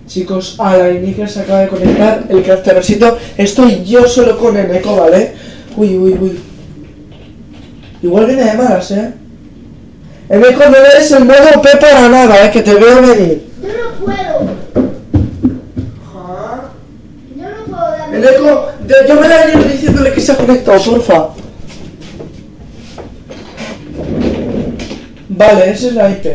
Chicos, a la Iniker se acaba de conectar el craftercito. Estoy yo solo con el eco, ¿vale? Uy. Igual viene de malas, El eco no eres el modo P para nada, que te veo venir. Yo no puedo. ¿Ah? Yo no puedo darle. El eco, yo me la venía diciéndole que se ha conectado, porfa. Vale, esa es la IP.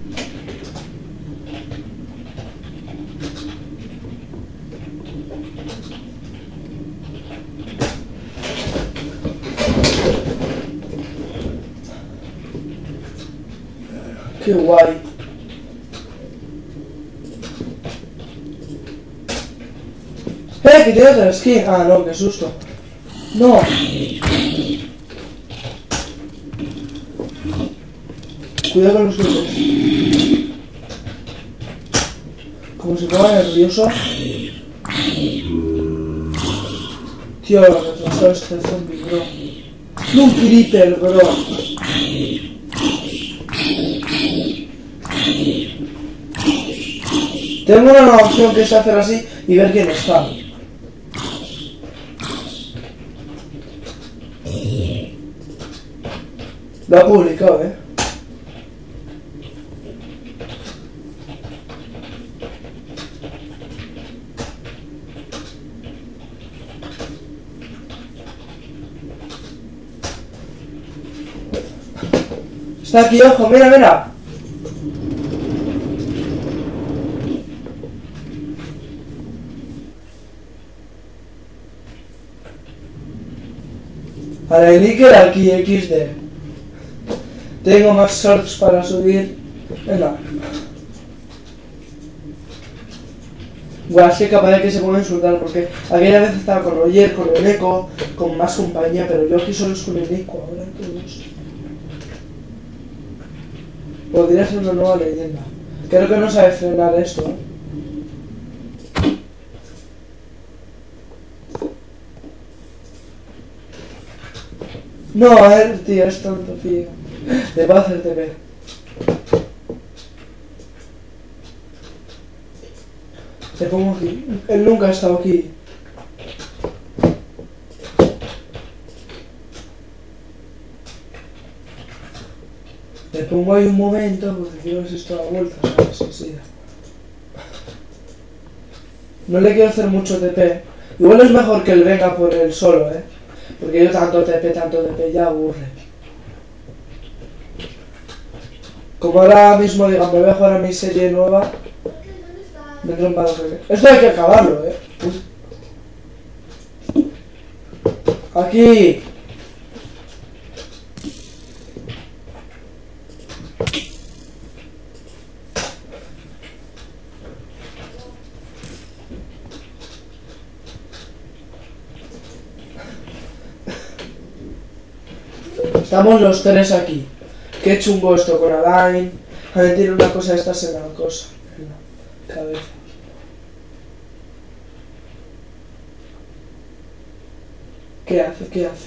Qué guay. ¡Que tiene otra skin! Ah, no, qué susto. No. Cuidado con los golpes. Como se ponga nervioso. Tío, lo retrasado este zombie, bro. No, un creeper, bro. Tengo una nueva opción que es hacer así y ver quién está. Lo ha publicado, Está aquí, ojo, mira. A la Iniker aquí XD. Tengo más shorts para subir. Venga. Bueno, es que capaz de que se ponga a insultar porque aquella vez estaba con Roger, con el eco, con más compañía, pero yo aquí solo es con el eco ahora todos. Podría ser una nueva leyenda. Creo que no sabe frenar esto, No, tío, es tonto, tío. Le va a hacer TP. Te pongo aquí. Él nunca ha estado aquí. Le pongo ahí un momento porque quiero ver si esto da vuelta, ¿sabes? Sí. No le quiero hacer mucho TP. Igual es mejor que él venga por él solo, porque yo tanto TP ya aburre. Como ahora mismo digan, me voy a jugar a mi serie nueva. Me trompa lo que... Esto hay que acabarlo, Aquí. Estamos los tres aquí. Qué chungo esto con Alain. A ver, tiene una cosa de estas en la cosa. En la cabeza. ¿Qué hace?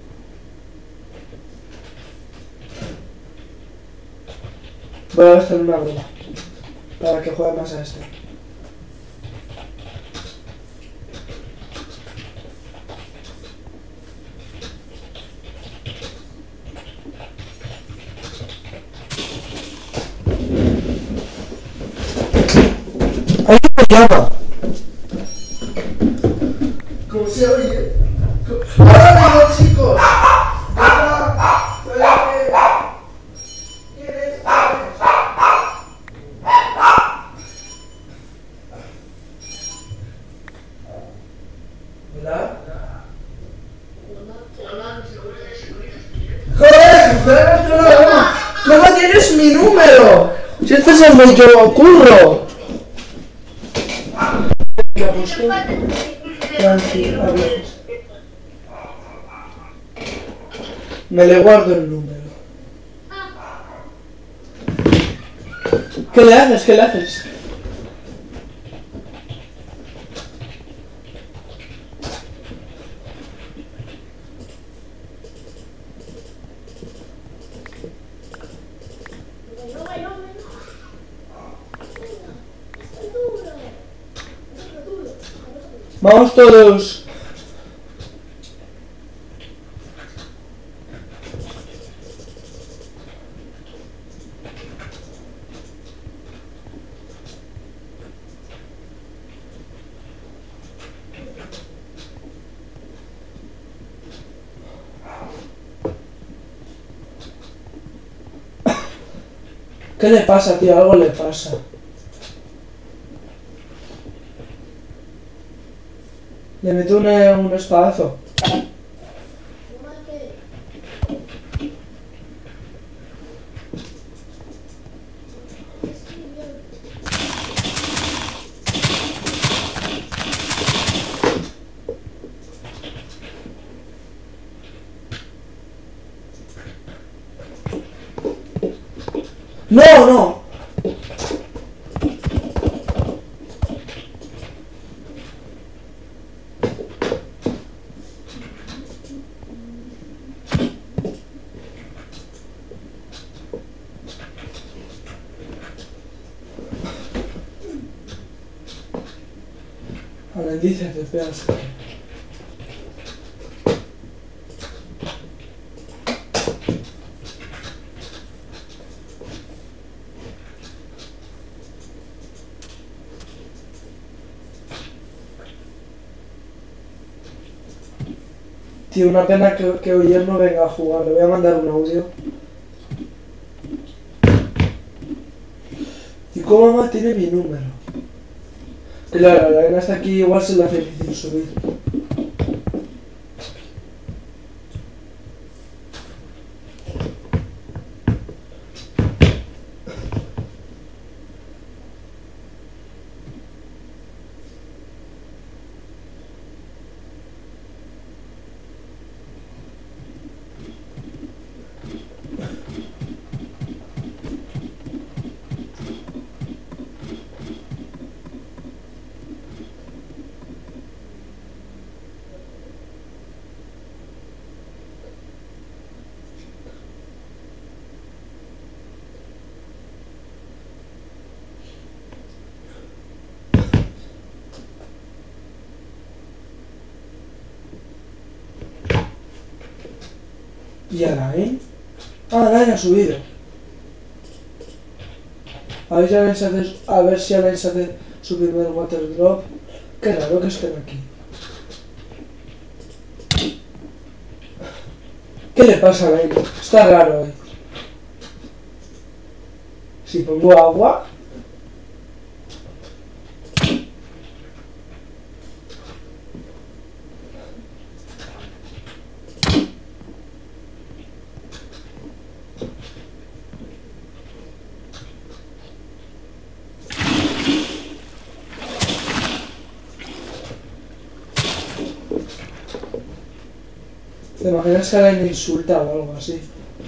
Voy a gastar una broma. Para que juegue más a este. ¡Ahí me llama! ¿Cómo se oye? ¡Ahora mismo, chicos! ¿Quién es? ¿Hola? ¡Joder! ¿Cómo tienes mi número? Si este es el que yo curro. Tranquilo, adiós. Me le guardo el número. ¿Qué le haces? Vamos todos. ¿Qué le pasa, tío? Algo le pasa. Le meto un espadazo. ¡No, no! Ahora dice FPS. Tío, una pena que Oyer no venga a jugar. Le voy a mandar un audio. ¿Y cómo mamá tiene mi número? Claro, la arena está aquí, igual se le hace difícil subir. ¿Y Alain? Ah, Alain ha subido. A ver si Alain se hace su primer water drop. Qué raro que estén aquí. ¿Qué le pasa a Alain? Está raro hoy. Si pongo agua... ¿Te imaginas que alguien insulta o algo así?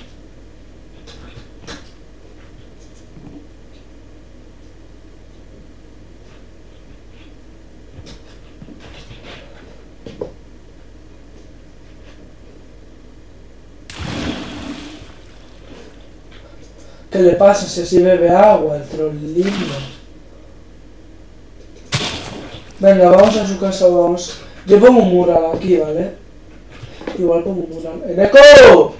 ¿Qué le pasa si así bebe agua, el troll lindo? Venga, vamos a su casa, vamos. Yo pongo un mural aquí, ¿vale? Igual pongo un mural. ¡Eneco!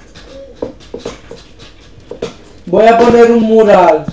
Voy a poner un mural.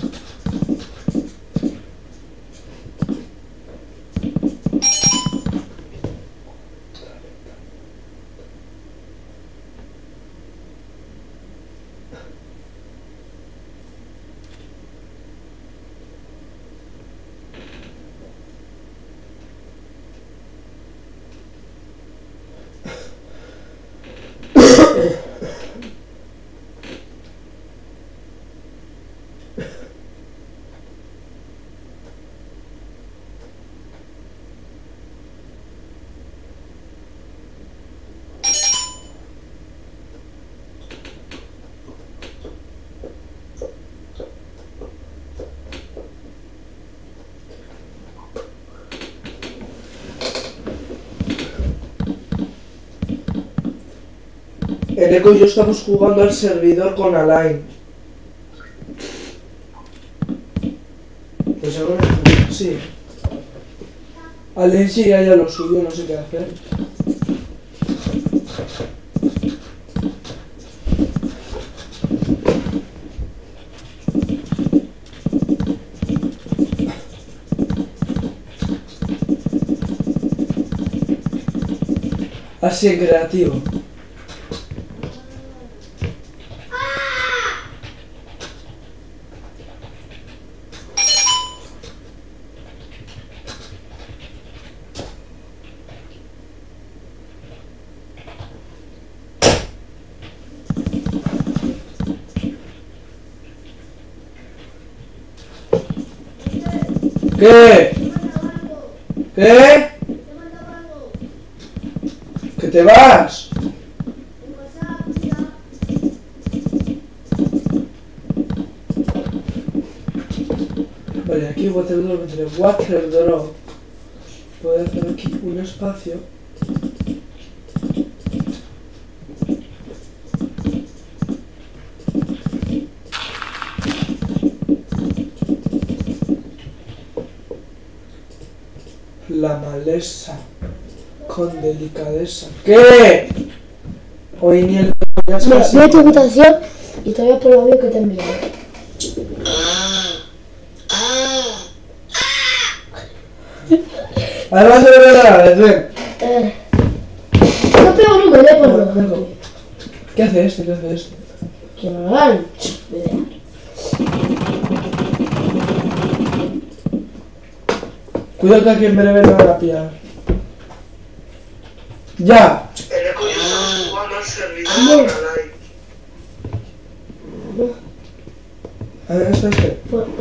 Eneco y yo estamos jugando al servidor con Alain. Pues ahora sí. Alguien sigue allá lo suyo, no sé qué hacer. Así en creativo. ¿Qué? ¿Qué? ¿Que te vas? Vale, aquí Waterdrop, entre Waterdrop. Voy a hacer aquí un espacio. La maleza con delicadeza. ¿Qué? Hoy ni el... Mira, voy a tu habitación y te voy a por el audio que te he enviado. Además de ver a la vez, ven. No pego nunca, voy a ponerlo. ¿Qué hace este? ¿Qué hace este? Que me lo hagan. Cuidado que aquí en breve me van a pillar. ¡Ya! El eco ya está jugando al servidor para live. A ver, este.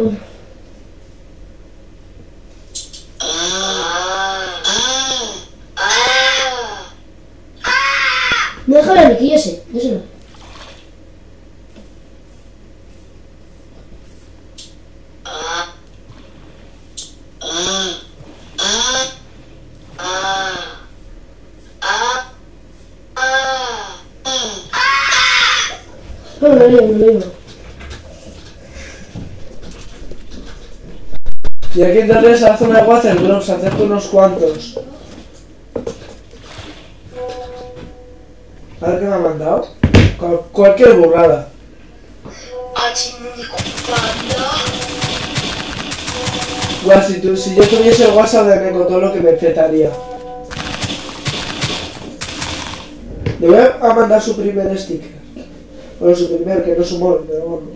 No déjame aquí, ese. Ese no. No lo digo. Y aquí entonces hace una Waterdrop, se acerca unos cuantos. A ver qué me ha mandado. Cualquier burrada. Guau, si yo tuviese el WhatsApp de Neko, todo lo que me petaría. Le voy a mandar su primer sticker. Bueno, su primer, que no es un móvil, pero vamos.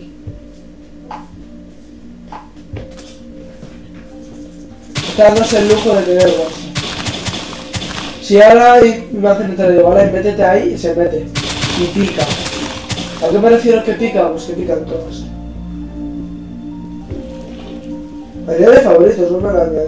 Está dándose el lujo de tener WhatsApp. Si ahora me hacen entrar de vale, métete ahí y se mete. Y pica. ¿A qué me refiero que pica? Pues que pican todas. Añade favoritos, no me lo añades.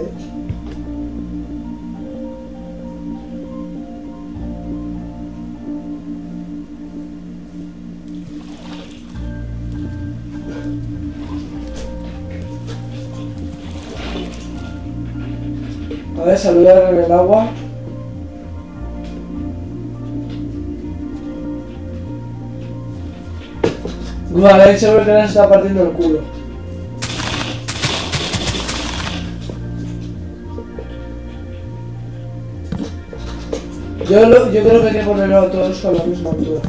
A ver, saludar en el agua. Vale, seguro que nos está partiendo el culo. Yo creo que hay que ponerlo a todos con la misma altura.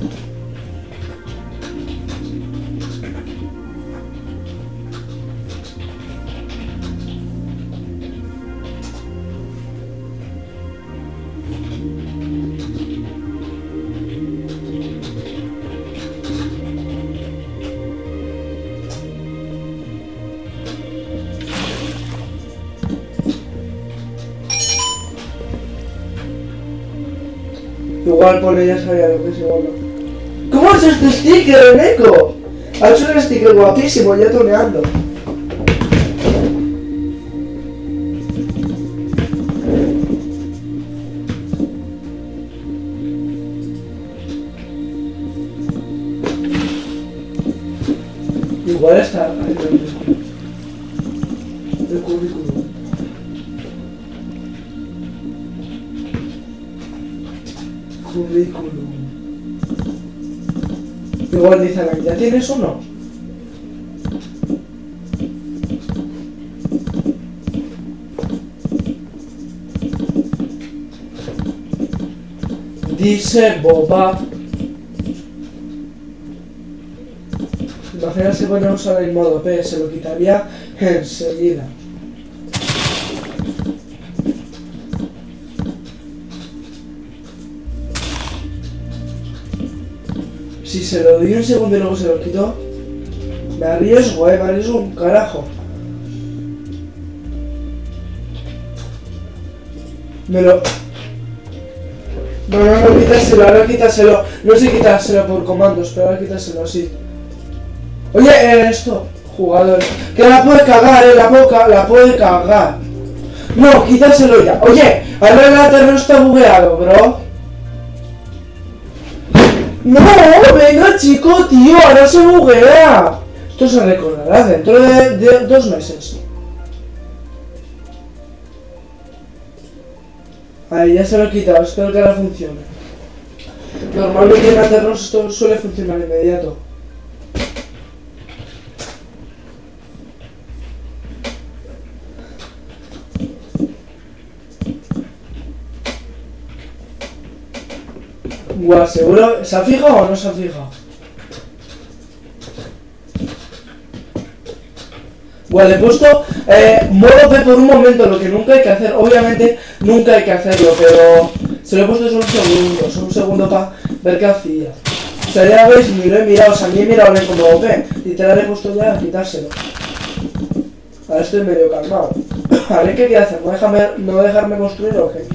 Igual por ella sabía lo que es igual. ¿Cómo es este sticker, Neko? Ha hecho un sticker guapísimo, ya toneando. Igual está ahí el currículum. Currículum. Igual dicen aquí, ¿ya tienes uno? Dice Boba. Imagina si ponemos ahora en modo P, se lo quitaría enseguida. Si se lo doy un segundo y luego se lo quito, me arriesgo un carajo. Me lo... No, quítaselo, ahora quítaselo. No sé quitárselo por comandos, pero ahora quítaselo así. Oye, esto, jugador, que la puede cagar, la puede cagar. No, quítaselo ya. Oye, ahora el terreno está bugueado, bro. No, venga chico, tío, ahora se buguea. Esto se recordará dentro de 2 meses. Ahí ya se lo he quitado, espero que ahora funcione. Normalmente en Aternos esto suele funcionar inmediato. Guau, ¿seguro? ¿Se ha fijado o no se ha fijado? Vale, he puesto modo P por un momento, lo que nunca hay que hacer. Obviamente nunca hay que hacerlo, pero se lo he puesto solo un segundo para ver qué hacía. O sea, ya veis, ni lo he mirado, o sea, ni he mirado en modo P. Literal he puesto ya a quitárselo. Ahora estoy medio calmado. A ver qué quiere hacer, ¿no dejarme construir o qué?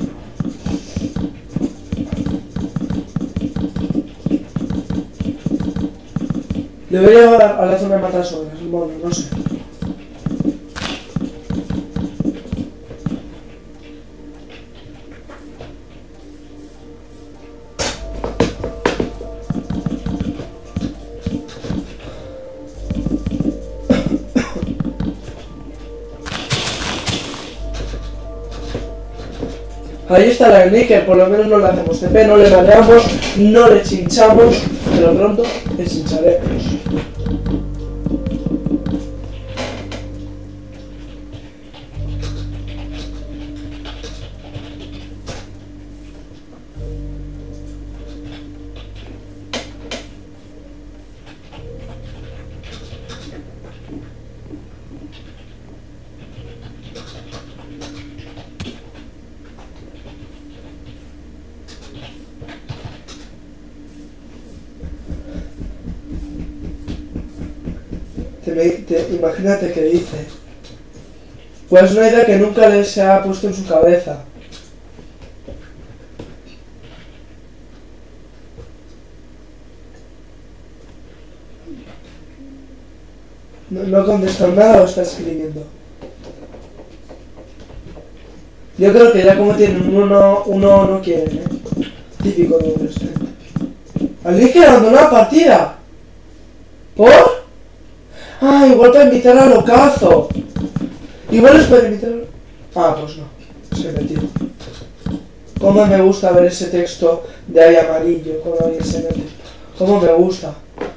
Debería llevar a la zona de matar solas, bueno, no sé. Ahí está la níquel, por lo menos no le hacemos TP, no le mareamos, no le chinchamos, pero pronto le chincharemos. Imagínate que dice, pues una idea que nunca le se ha puesto en su cabeza. No contesta nada o está escribiendo. Yo creo que ya como tienen uno no quieren, Típico de un estudiante. ¿Alguien quiere abandonar la partida? ¿Por? Ah, igual para invitar al ocazo. Igual es para invitar al... Ah, pues no. Se metió. Cómo me gusta ver ese texto de ahí amarillo cuando alguien se mete. Cómo me gusta.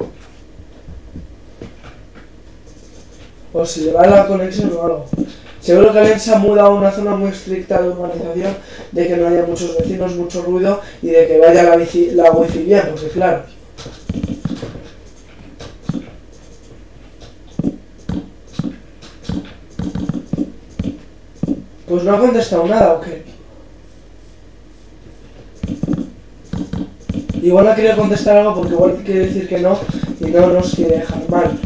O si le va la conexión o algo. Seguro que alguien se ha mudado a una zona muy estricta de urbanización, de que no haya muchos vecinos, mucho ruido y de que vaya la wifi bien, porque claro. Pues no ha contestado nada, ¿o qué? Igual ha querido contestar algo porque igual quiere decir que no y no nos quiere dejar mal.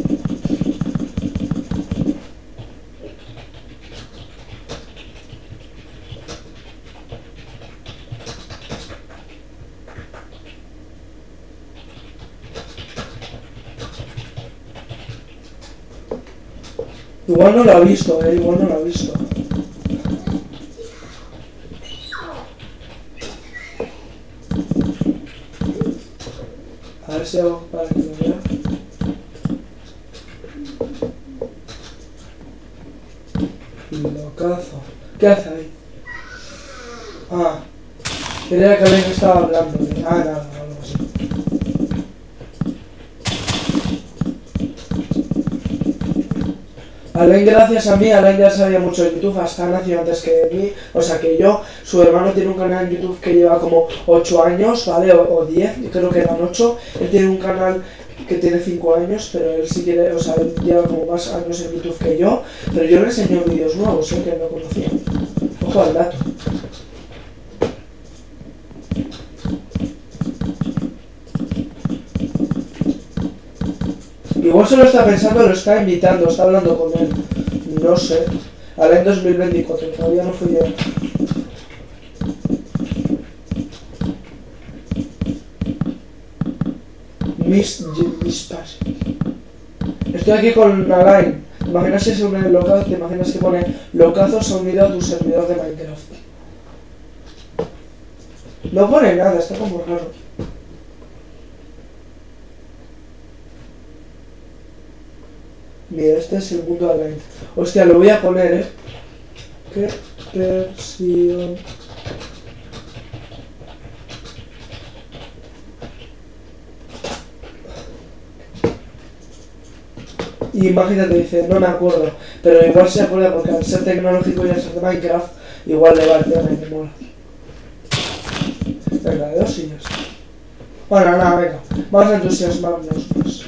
Igual no lo ha visto, igual no lo ha visto. A ver si hago para que lo vea. Locazo. ¿Qué hace ahí? Ah. Creía que alguien estaba hablando. Nada, algo así. Alain, gracias a mí, Alain ya sabía mucho de YouTube, hasta nació antes que mí, o sea que yo. Su hermano tiene un canal en YouTube que lleva como 8 años, ¿vale? O 10, yo creo que eran 8. Él tiene un canal que tiene 5 años, pero él sí quiere, o sea, él lleva como más años en YouTube que yo, pero yo le enseño vídeos nuevos, que no conocía. Ojo al dato. Igual se lo está pensando, lo está invitando, está hablando con él. No sé. Ahora en 2024, todavía no fui yo. Miss Pass. Estoy aquí con Alain. ¿Te imaginas si se une el locazo? ¿Te imaginas que pone locazo se ha unido a tu servidor de Minecraft? No pone nada, está como raro. Mira, este es el mundo de Alain. Hostia, lo voy a poner, ¿Qué versión? Y imagínate, dice, no me acuerdo. Pero igual se acuerda porque al ser tecnológico y al ser de Minecraft, igual le va a tema y me mola. Venga, de 2 sillas. Bueno, nada, venga. Vamos a entusiasmarnos más.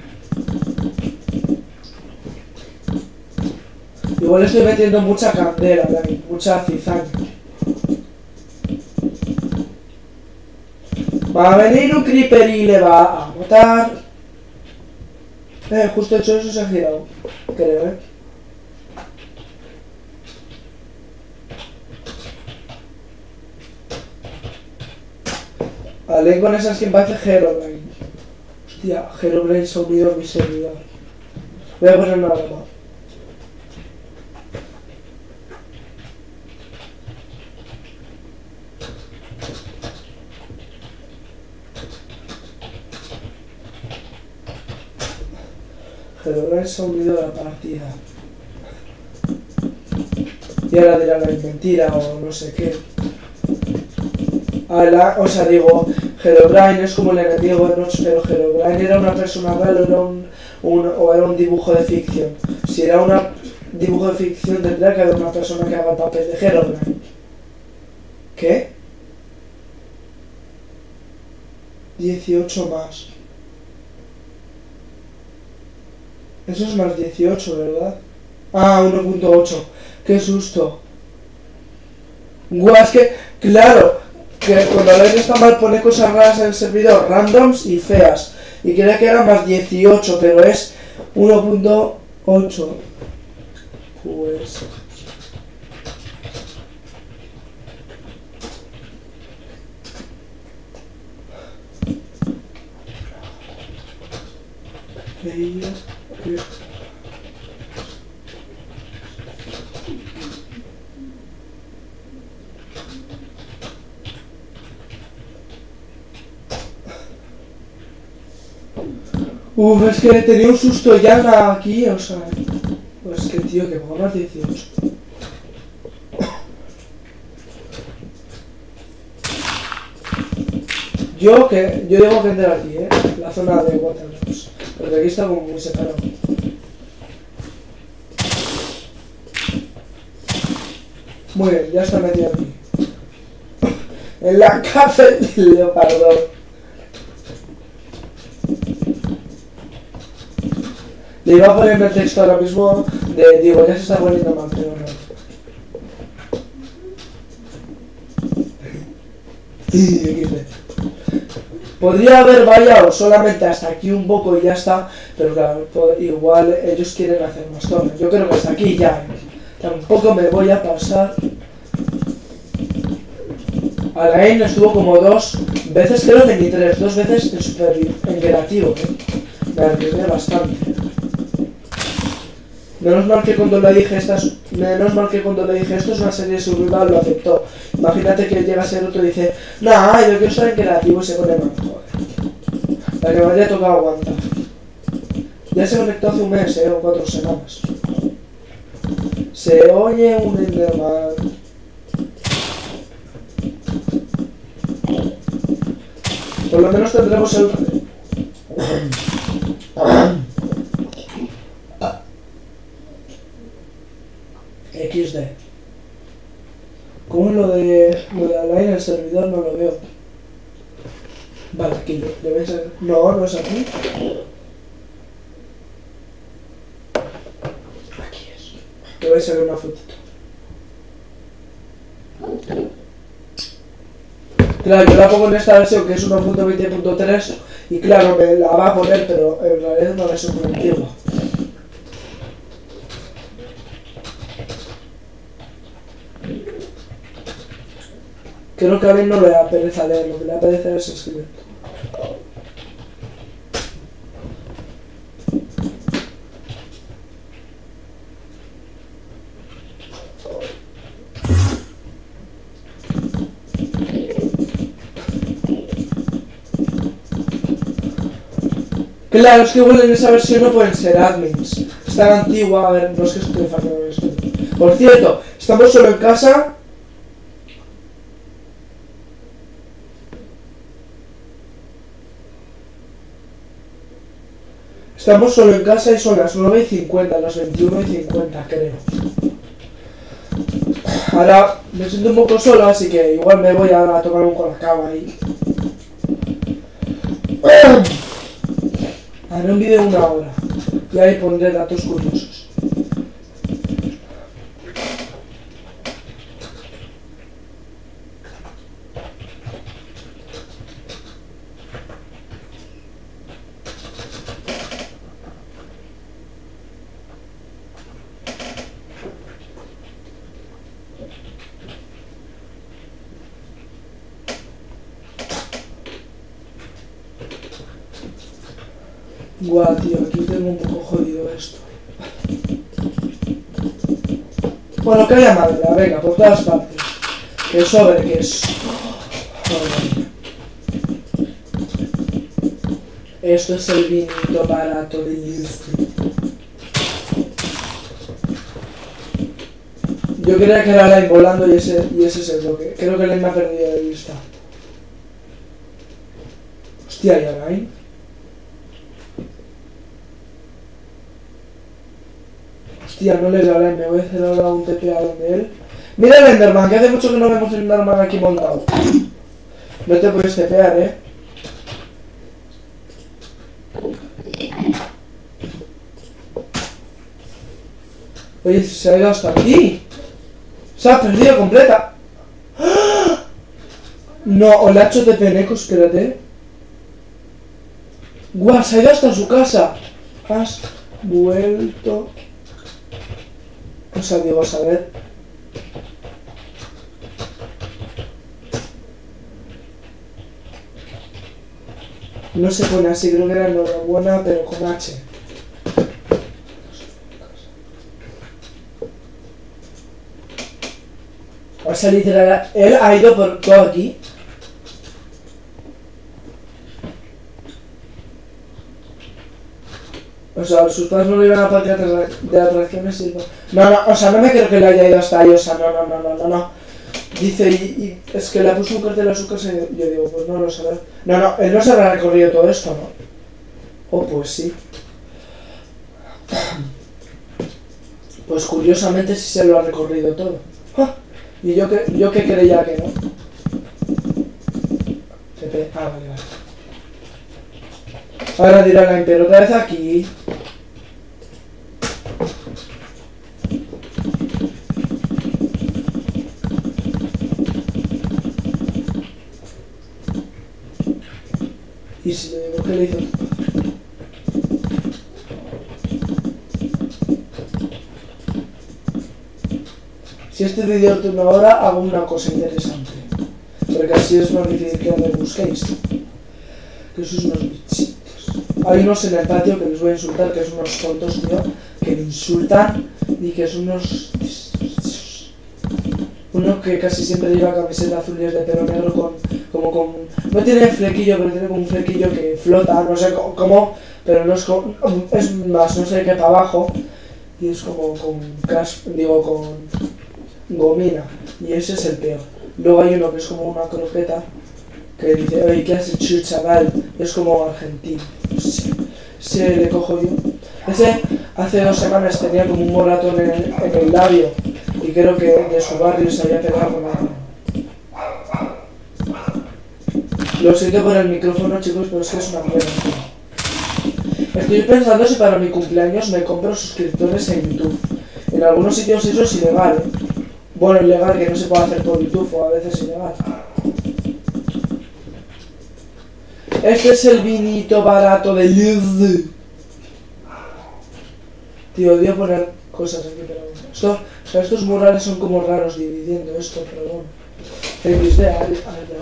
Igual estoy metiendo mucha candela, Dani, mucha cizaña. Va a venir un creeper y le va a matar. Justo hecho eso se ha girado. Creo, Alain con esa skin parece Herobrine. Hostia, Herobrine se ha unido a mi servidor. Voy a poner una broma. Herobrine se ha unido a la partida. Y ahora dirá la mentira o no sé qué. O sea, digo, Herobrine es como el enemigo de Notch, pero Herobrine era una persona real o era un dibujo de ficción. Si era un dibujo de ficción tendría que haber una persona que haga el papel de Herobrine. ¿Qué? 18 más. Eso es más 18, ¿verdad? Ah, 1.8. ¡Qué susto! Guau, es que, claro, que cuando Alain está mal pone cosas raras en el servidor, randoms y feas. Y creía que era más 18, pero es 1.8. Pues... veía que... es que tenía un susto ya aquí, o sea... Pues que tío, que ponga más 18. Yo digo que entrar aquí, la zona de Waterloo. Porque aquí está como muy separado. Muy bien, ya está metido aquí. En la cárcel del leopardo. Le iba a poner el texto ahora mismo de digo, ya se está poniendo mal, pero no. Podría haber vallado solamente hasta aquí un poco y ya está, pero claro, igual ellos quieren hacer más zonas. Yo creo que hasta aquí ya. Tampoco me voy a pasar. Alain estuvo como 2 veces, creo que ni 3, 2 veces en creativo, Me arriesgué bastante. Menos mal que cuando le dije esto es una serie survival, lo aceptó. Imagínate que llega a ser otro y dice, nah, yo quiero estar en creativo y se pone mal, joder. La que me haya tocado aguantar. Ya se conectó hace un mes, o 4 semanas. Se oye un Enderman. Por lo menos tendremos el... ¿Cómo es lo de Alain? El servidor no lo veo. Vale, aquí debe ser. No, no es aquí. Aquí es. Debe ser una fotito. Claro, yo la pongo en esta versión que es 1.20.3 y claro, me la va a poner, pero en realidad es una versión muy antigua. Creo que a mí no le da pereza leer, lo que le da pereza es escribir. Claro, es que igual en esa versión no pueden ser admins. Es tan antigua, a ver, no es que estoy fallando esto. Por cierto, estamos solo en casa. Estamos solo en casa y son las 9:50, las 21:50 creo. Ahora me siento un poco solo, así que igual me voy a tomar un colacao ahí. Haré un vídeo de 1 hora y ahí pondré datos curiosos. Guau, tío, aquí tengo un poco jodido esto. Bueno, que haya madera, venga, por todas partes. Que sobre, que es... Esto es el vinito barato de Newstreet. Yo creía que era Alain volando y ese es el bloque. Creo que Alain me ha perdido de vista. Hostia, ¿y Alain? Hostia, no le veo a Alain, me voy a hacer ahora un TP a donde él. Mira el Enderman, que hace mucho que no vemos el Enderman aquí montado. No te puedes tepear, Oye, se ha ido hasta aquí. Se ha perdido completa. ¡Ah! No, o le ha hecho TP Neko, espérate. Guau, se ha ido hasta su casa. Has vuelto. O sea, digo, a saber. No se pone así, creo que era enhorabuena, pero con H. O sea, literal, él ha ido por todo aquí. O sea, sus padres no lo iban a parque de atracciones y no, o sea, no me creo que le haya ido hasta ahí, o sea, no. Dice, y es que le puso un cartel a su casa y yo digo, pues no lo sabrá. No, él no se habrá recorrido todo esto, ¿no? Oh, pues sí. Pues curiosamente sí se lo ha recorrido todo. ¡Ah! Y yo que creía que no. Vale. Ahora dirá la pero otra vez aquí. Y si le digo, ¿qué le hizo? Si este vídeo dura 1 hora, hago una cosa interesante. Porque así es más difícil que me busquéis. Que sois unos bichitos. Hay unos en el patio que les voy a insultar, que son unos tontos, tío, que me insultan y que son unos... Uno que casi siempre lleva camiseta azul y es de pelo negro con... No tiene flequillo, pero tiene como un flequillo que flota, no sé cómo, pero no es como... Es más, no sé qué para abajo. Y es como con gomina. Y ese es el peor. Luego hay uno que es como una croqueta, que dice, oye, ¿qué has hecho, chaval? Es como argentino. Se le cojo yo. Ese hace 2 semanas tenía como un moratón en el labio. Y creo que de su barrio se había pegado con la... Lo siento por el micrófono, chicos, pero es que es una mierda. Estoy pensando si para mi cumpleaños me compro suscriptores en YouTube. En algunos sitios eso es ilegal, ¿eh? Bueno, ilegal que no se puede hacer por YouTube o a veces ilegal. Este es el vinito barato de Lidl. Tío, odio poner cosas aquí, pero bueno. Esto, o sea, estos murales son como raros dividiendo esto, pero bueno. XD, a ver,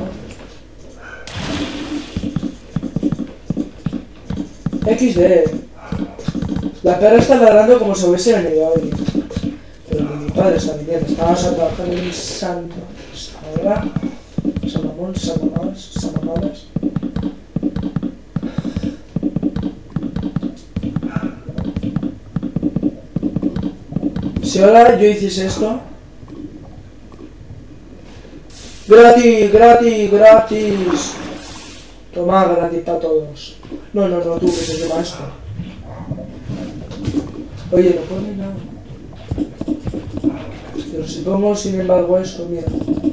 XD. La perra está ladrando como si hubiese venido alguien. Pero mi padre está viniendo. Estábamos a trabajar en San... Ahora... San Mamón, San Mamadas. Si ahora yo hiciese esto... ¡Gratis! Toma, gratis para todos. No, tú, que se llama esto. Oye, no pone nada. Pero si pongo sin embargo esto, mira.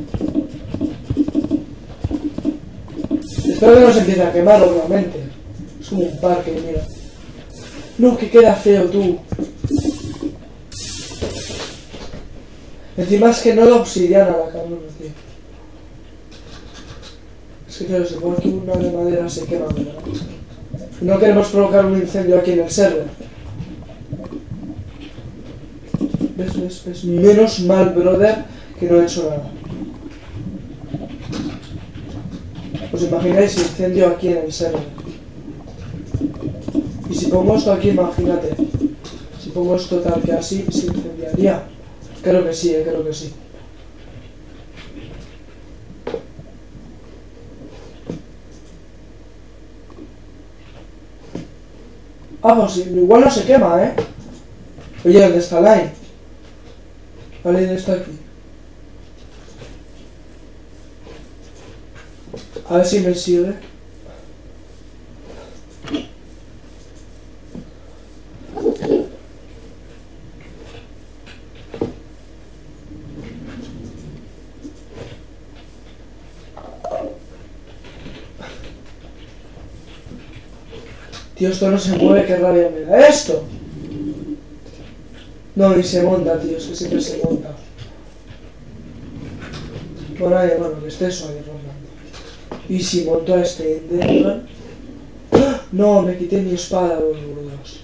Espero que no se empiece a quemar, obviamente. Es como un parque, mira. No, que queda feo, tú. Encima es que no da obsidiana la cabrona, tío. Es que claro, si pongo aquí una de madera se quema, ¿verdad? No queremos provocar un incendio aquí en el server. ¿Ves? Menos mal, brother, que no he hecho nada. ¿Os imagináis incendio aquí en el server? Y si pongo esto aquí, imagínate. Si pongo esto tal que así, se incendiaría. Creo que sí, creo que sí. Ah, pues igual no se quema, ¿eh? Oye, ¿dónde está Line? Line está aquí. A ver si me sigue. Tío, esto no se mueve, qué rabia me da esto. No, ni se monta, tío, es que siempre se monta. Bueno, que esté eso ahí rondando. Y si monto a este Enderman... ¡Ah! No, me quité mi espada, los boludos.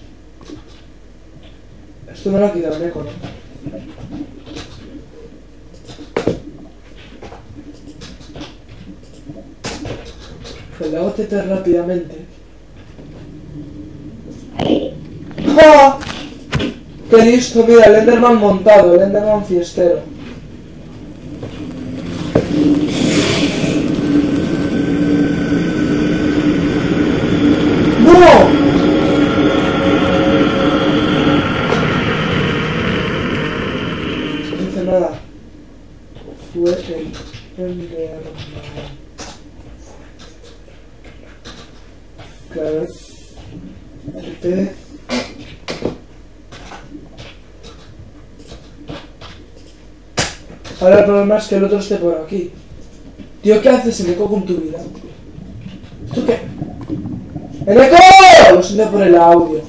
Esto me lo ha quitado Neko, ¿no? Pues le hago TP rápidamente. ¡Ja! ¡Qué listo! Mira, el Enderman montado, el Enderman fiestero. ¡No! No dice nada. Fue el Enderman. Claro. Este... Ahora el problema es que el otro esté por aquí. Tío, ¿qué haces, Eneco, con tu vida? ¿Tú qué? ¡Eneco! Lo siento por el audio.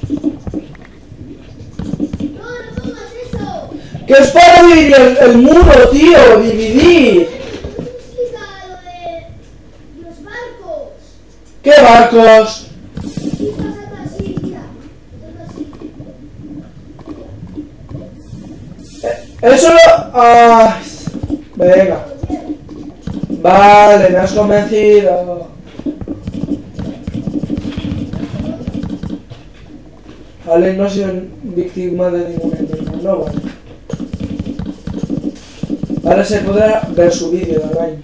No pongas eso. ¡Que es para dividir el muro, tío! ¡Dividir! Explica lo de los barcos. ¿Qué barcos? Y pasa así, mira. Eso no... ¡Ay! Venga. Vale, me has convencido. Vale, no he sido víctima de ningún enemigo, no vale. Ahora se podrá ver su vídeo de Alain.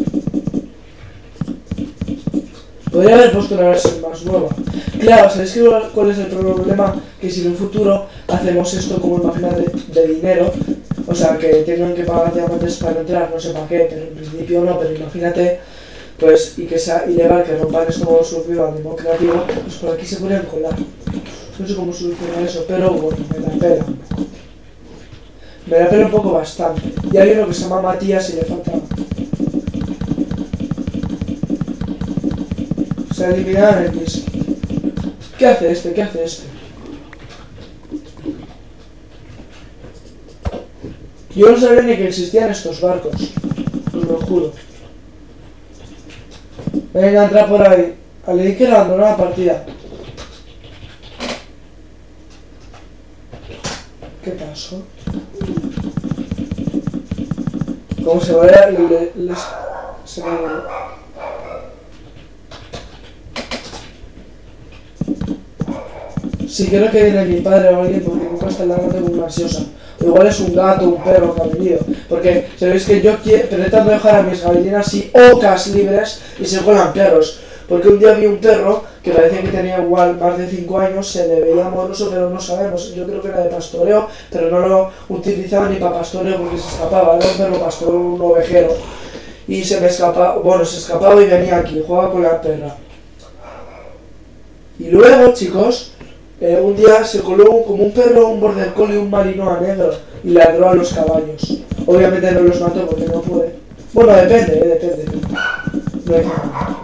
Podría haber puesto una versión más nueva. Claro, ¿sabéis cuál es el problema? Que si en un futuro hacemos esto como una máquina de dinero, o sea, que tengan que pagar diamantes para entrar, no sé para qué, pero en principio no, pero imagínate, pues, y que sea ilegal, que rompan esto como solución democrático, pues por aquí se podrían colar. No sé cómo solucionar eso, pero bueno, me la pela. Me la pela un poco bastante. Y hay uno que se llama Matías y le falta. Se eliminaron el disco. ¿Qué hace este? ¿Qué hace este? Yo no sabía ni que existían estos barcos. Os lo juro. Venga, entra por ahí. Le di que abandonó la partida. ¿Qué pasó? ¿Cómo se va a ver? Se me va. Sí, creo que viene mi padre o alguien porque nunca está ladrando como una ansiosa. O igual es un gato, un perro que ha venido. Porque sabéis que yo pretendo dejar a mis gallinas y ocas libres y se cuelan perros. Porque un día vi un perro que parecía que tenía igual más de 5 años, se le veía amoroso, pero no sabemos. Yo creo que era de pastoreo, pero no lo utilizaba ni para pastoreo porque se escapaba. Era un perro pastor, un ovejero. Y se me escapaba, bueno, se escapaba y venía aquí, jugaba con la perra. Y luego, chicos, un día se coló como un perro, un border collie y un malinois negro y ladró a los caballos. Obviamente no los mató porque no puede. Bueno, depende, depende. No hay nada.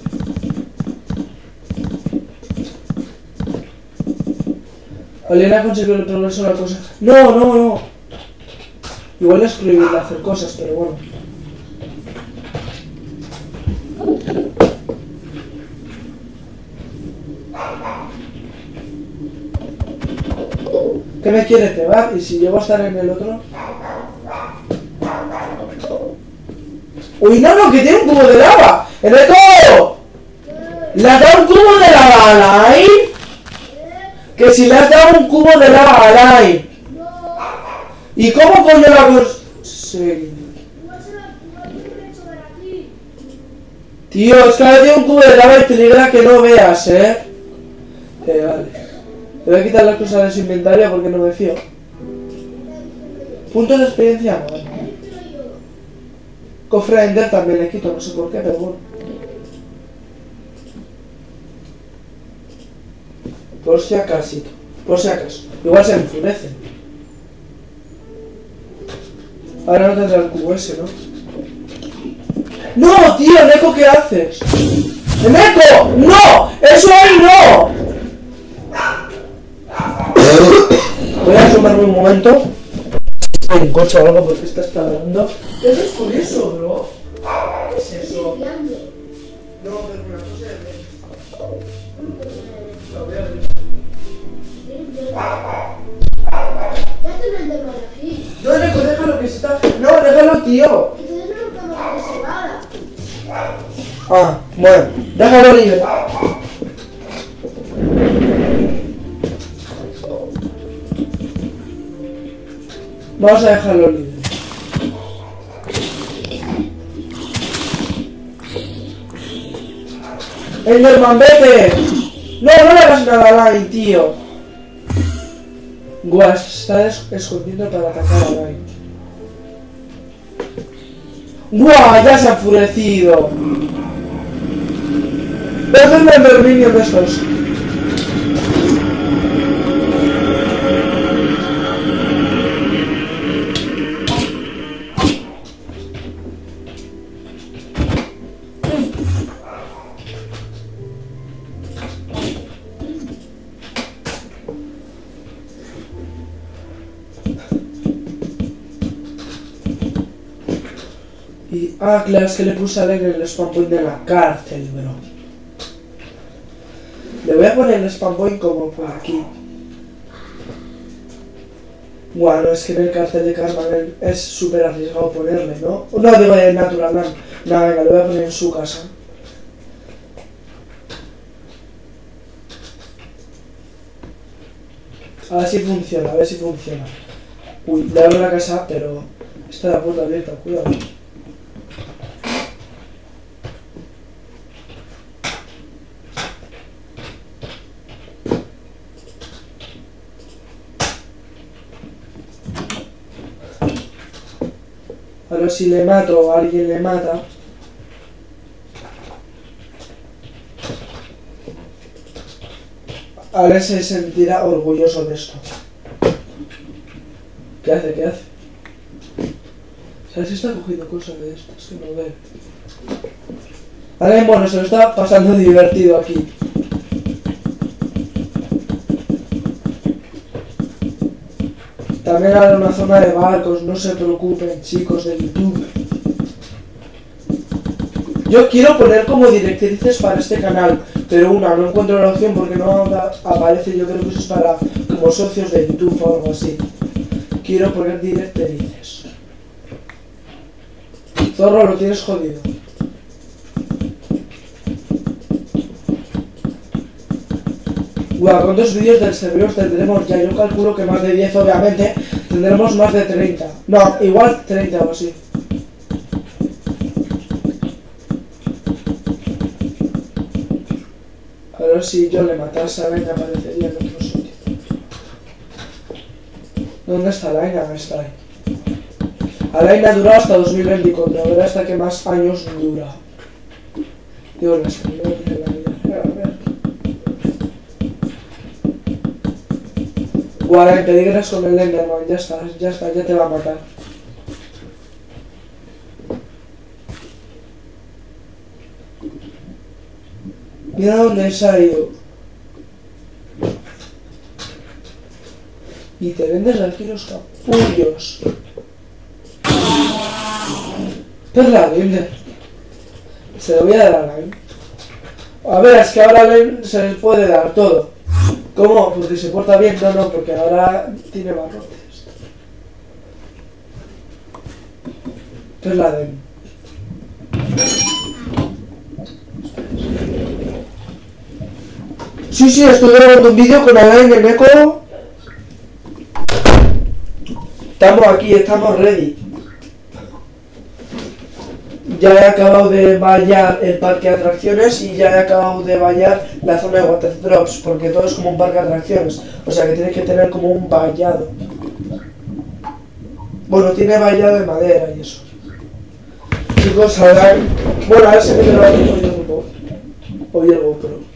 Alguien ha conseguido el progreso de la cosa. No. Igual es prohibible hacer cosas, pero bueno. ¿Qué me quiere pegar? ¿Y si llego a estar en el otro? ¡Uy, no! ¡Que tiene un cubo de lava! ¡Eneco! ¿Le has dado un cubo de lava a Lai? Que si le has dado un cubo de lava a Lai. ¿Y cómo coño la conseguí? Tío, es que ahora tiene un cubo de lava y peligra que no veas, vale. Te voy a quitar las cosas de su inventario porque no me fío. Puntos de experiencia, no. Cofre de Ender también le quito, no sé por qué, pero bueno. Por si acaso. Igual se enfurece. Ahora no tendrá el cubo ese, ¿no? ¡No, tío! ¡Neko, ¿qué haces? ¡Neko! ¡No! ¡Eso ahí no! Voy a asomarme un momento. Hay un coche o algo porque está hablando. ¿Qué haces con eso, bro? ¿Qué es eso? No, pero una cosa de... No, Neko, déjalo que se está... No, déjalo, tío. Ah, bueno, déjalo libre. Vamos a dejarlo libre. ¡Enderman, vete! No le hagas nada a Lai, tío. Guas, se está escondiendo para atacar a Lai. ¡Guau! ¡Ya se ha enfurecido! Voy a hacerme el verminio de estos. Ah, claro, es que le puse a leer el spam point de la cárcel, bro. Le voy a poner el spam point como por aquí. Bueno, es que en el cárcel de Carmen es súper arriesgado ponerle, ¿no? No, digo en Natural Land. Nada, venga, lo voy a poner en su casa. A ver si funciona, a ver si funciona. Uy, le abro la casa, pero está la puerta abierta, cuidado. A ver si le mato o alguien le mata. A ver si se sentirá orgulloso de esto. ¿Qué hace? ¿Qué hace? A ver si está cogiendo cosas de estas que no ve. Ahora bueno, se lo está pasando divertido aquí. También hará una zona de barcos, no se preocupen, chicos de YouTube. Yo quiero poner como directrices para este canal, pero no encuentro la opción porque no aparece, yo creo que eso es para como socios de YouTube o algo así. Quiero poner directrices. Zorro, lo tienes jodido. Guau, ¿cuántos vídeos del servidor tendremos ya? Yo calculo que más de 10, obviamente. Tendremos más de 30. No, igual 30 o así. A ver si yo le matase a Laina, aparecería en otro sitio. ¿Dónde está Laina? Está ahí. Alaina ha durado hasta 2024, a ver hasta que más años dura. Dios, las camiones de la vida. A ver. Guarda, peligras con el Enderman, ya está, ya te va a matar. Mira dónde se ha ido. Y te vendes aquí los capullos. Perla, Ender. Se lo voy a dar a Lain. A ver, es que ahora a Lain se les puede dar todo. ¿Cómo? Porque se porta bien, no, porque ahora tiene barrotes. Perla de él. Sí, estoy grabando un vídeo con Alain y Neko. Estamos aquí, estamos ready. Ya he acabado de vallar el parque de atracciones y ya he acabado de vallar la zona de Water Drops, porque todo es como un parque de atracciones, o sea que tiene que tener como un vallado. Bueno, tiene vallado de madera y eso. Chicos, Alain... Bueno, a ver si me lo hoy el GoPro.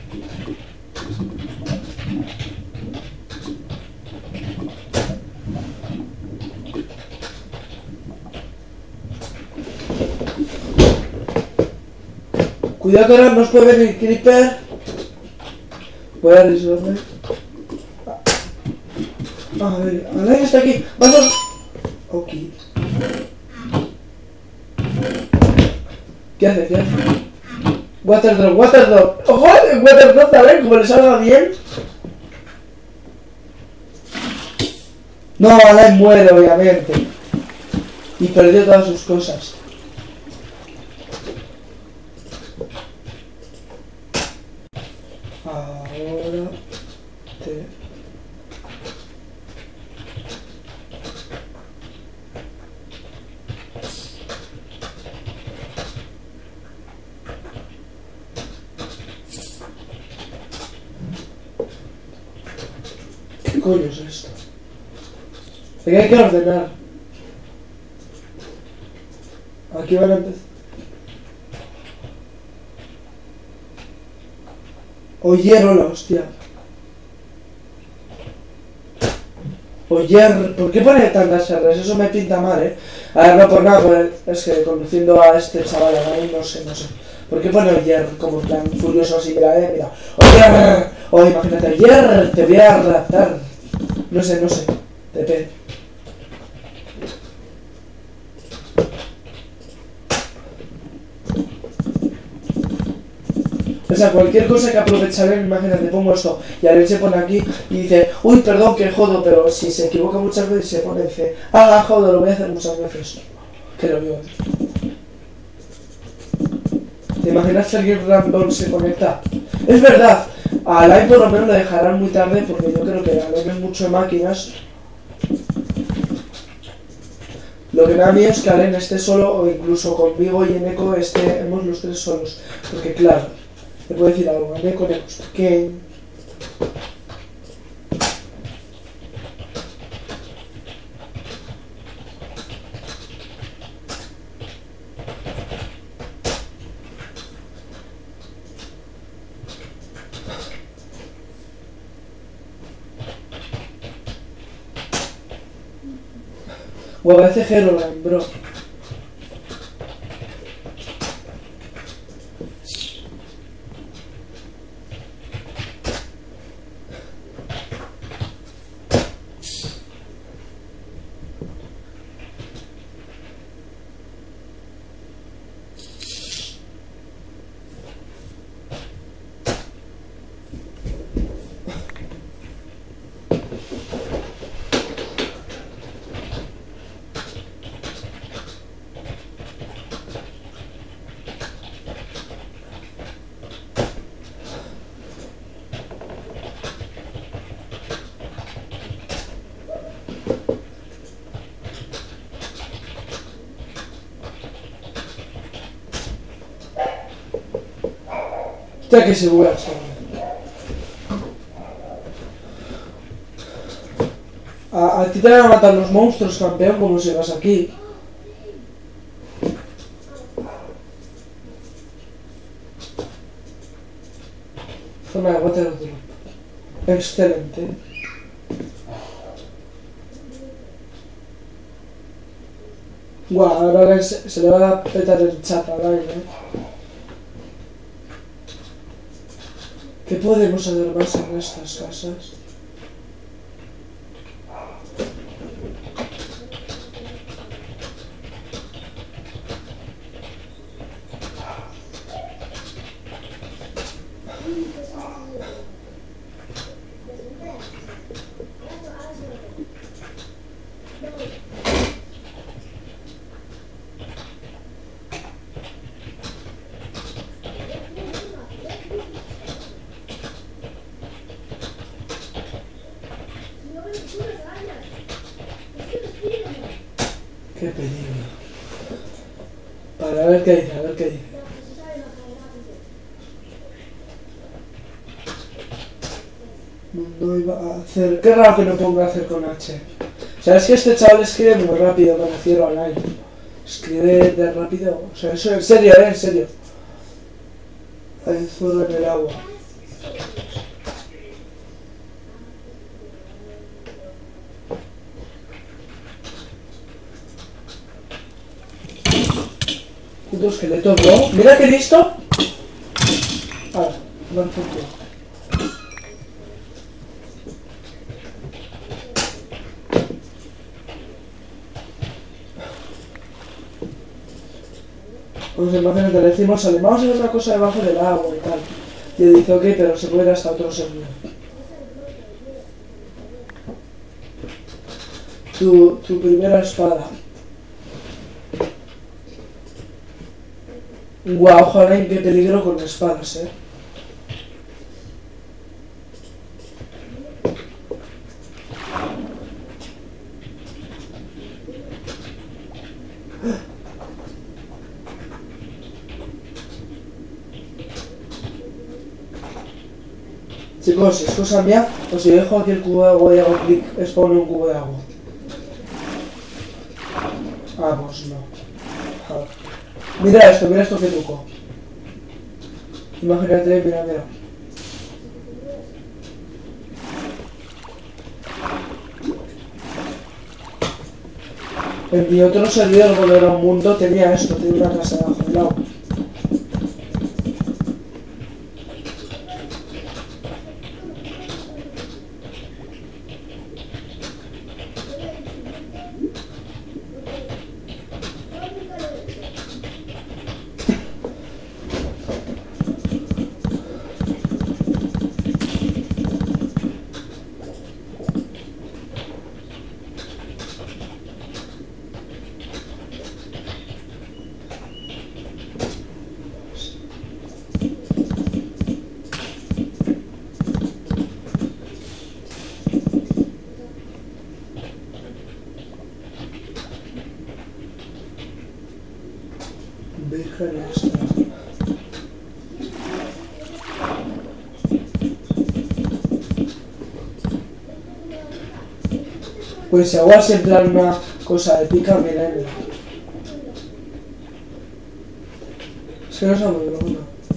Cuidado que ahora nos puede venir Creeper. Voy a resolver. A ver, Alain está aquí. Vamos. Ok. ¿Qué hace? Waterdrop. ¡Ojo! Waterdrop también, como le salga bien. No, Alain muere, obviamente. Y perdió todas sus cosas. Ahora te... ¿Qué coño es esto? Aquí hay que ordenar. Aquí van a empezar. Oyer, hola, hostia. Oyer, ¿por qué pone tantas R's? Eso me pinta mal, ¿eh? A ver, no por nada, es que conociendo a este chaval ahí, no sé. ¿Por qué pone Oyer como en plan furioso así? Mira. Oyer, o imagínate, Oyer, te voy a raptar. No sé, TP. O sea, cualquier cosa que aprovecharé, imagínate, pongo esto y Alain se pone aquí y dice, uy, perdón que jodo, pero si se equivoca muchas veces se pone y dice, jodo, lo voy a hacer muchas veces. Que lo veo. ¿Te imaginas que alguien random se conecta? Es verdad, a Alain por lo menos lo dejarán muy tarde porque yo creo que Alain es mucho de máquinas. Lo que me da miedo es que Alain esté solo o incluso conmigo y Neko estemos los tres solos. Porque claro, te puedo decir algo, Neko es pequeño. O parece Heroline, bro. Ya que se vuela, a ti te van a matar los monstruos, campeón, como si vas aquí. Zona de water drop. Excelente. Guau, ahora se le va a petar el chat a Line, ¿eh? ¿Qué podemos hacer más en estas casas? Qué peligro. Para ver qué dice, a ver qué dice. No iba a hacer... Qué raro que no ponga hacer con H. ¿Sabes que este chaval escribe muy rápido? Me refiero a Line. Escribe de rápido. O sea, eso en serio, en serio. Hay zorro en el agua. Puto esqueleto, bro. Mira que listo. Ahora, perfecto. Pues imagínate, le decimos, sale, vamos a hacer una cosa debajo del agua y tal. Y él dice, ok, pero se puede ir hasta otro servidor. Tu primera espada. Guau, ojalá en qué peligro con espadas, Chicos, si es cosa mía, os dejo aquí el cubo de agua y hago clic, spawn un cubo de agua. Vamos, no. A ver. Mira esto que truco. Imagínate, mira. En mi otro servidor, cuando era un mundo, tenía esto, tenía una casa debajo del agua. Virgen esta. Pues si hago así en plan una cosa épica, mira. Es que no se me ocurre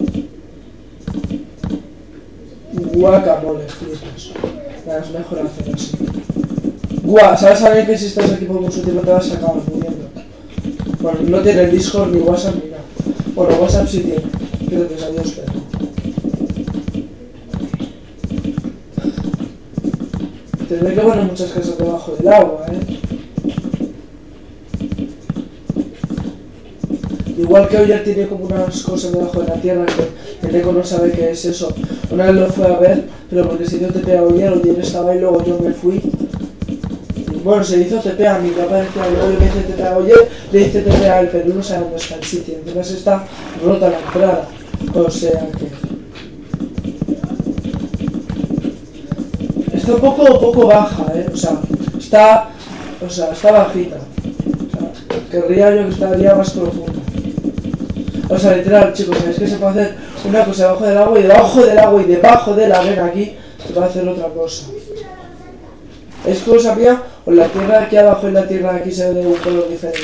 una. Guacamole, flipas. Es mejor hacer así. ¿Sabes también que si estás aquí por mucho tiempo te vas a acabar muriendo? Bueno, no tiene Discord ni WhatsApp ni nada. Bueno, WhatsApp sí tiene. Creo que es adiós, pero... Tendré que poner muchas casas debajo del agua, Igual que Oyer tiene como unas cosas debajo de la tierra que el Eco no sabe qué es eso. Una vez lo fue a ver, pero porque se dio TP a Oyer estaba y luego yo me fui. Bueno, se hizo TP a mí, que aparecía luego le hice TP a Oyer, le hice TP a él, pero no sabe dónde está el sitio. Entonces está rota la entrada. O sea que... Está un poco baja, O sea, está bajita. O sea, querría yo que estaría más profunda. O sea, literal, chicos, es que se puede hacer una cosa debajo del agua y debajo del agua y debajo de la arena aquí se puede hacer otra cosa. Es cosa mía, o la tierra de aquí abajo y la tierra de aquí se ve de un color diferente.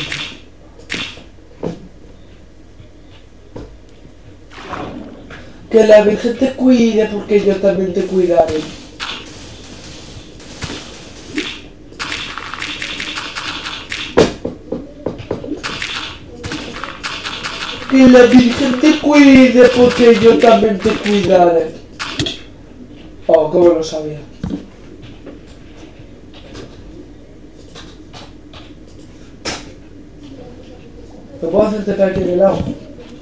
Que la Virgen te cuide porque yo también te cuidaré. Que la Virgen te cuide porque yo también te cuidaré. Oh, cómo lo sabía. ¿No puedo hacer TP aquí en el agua?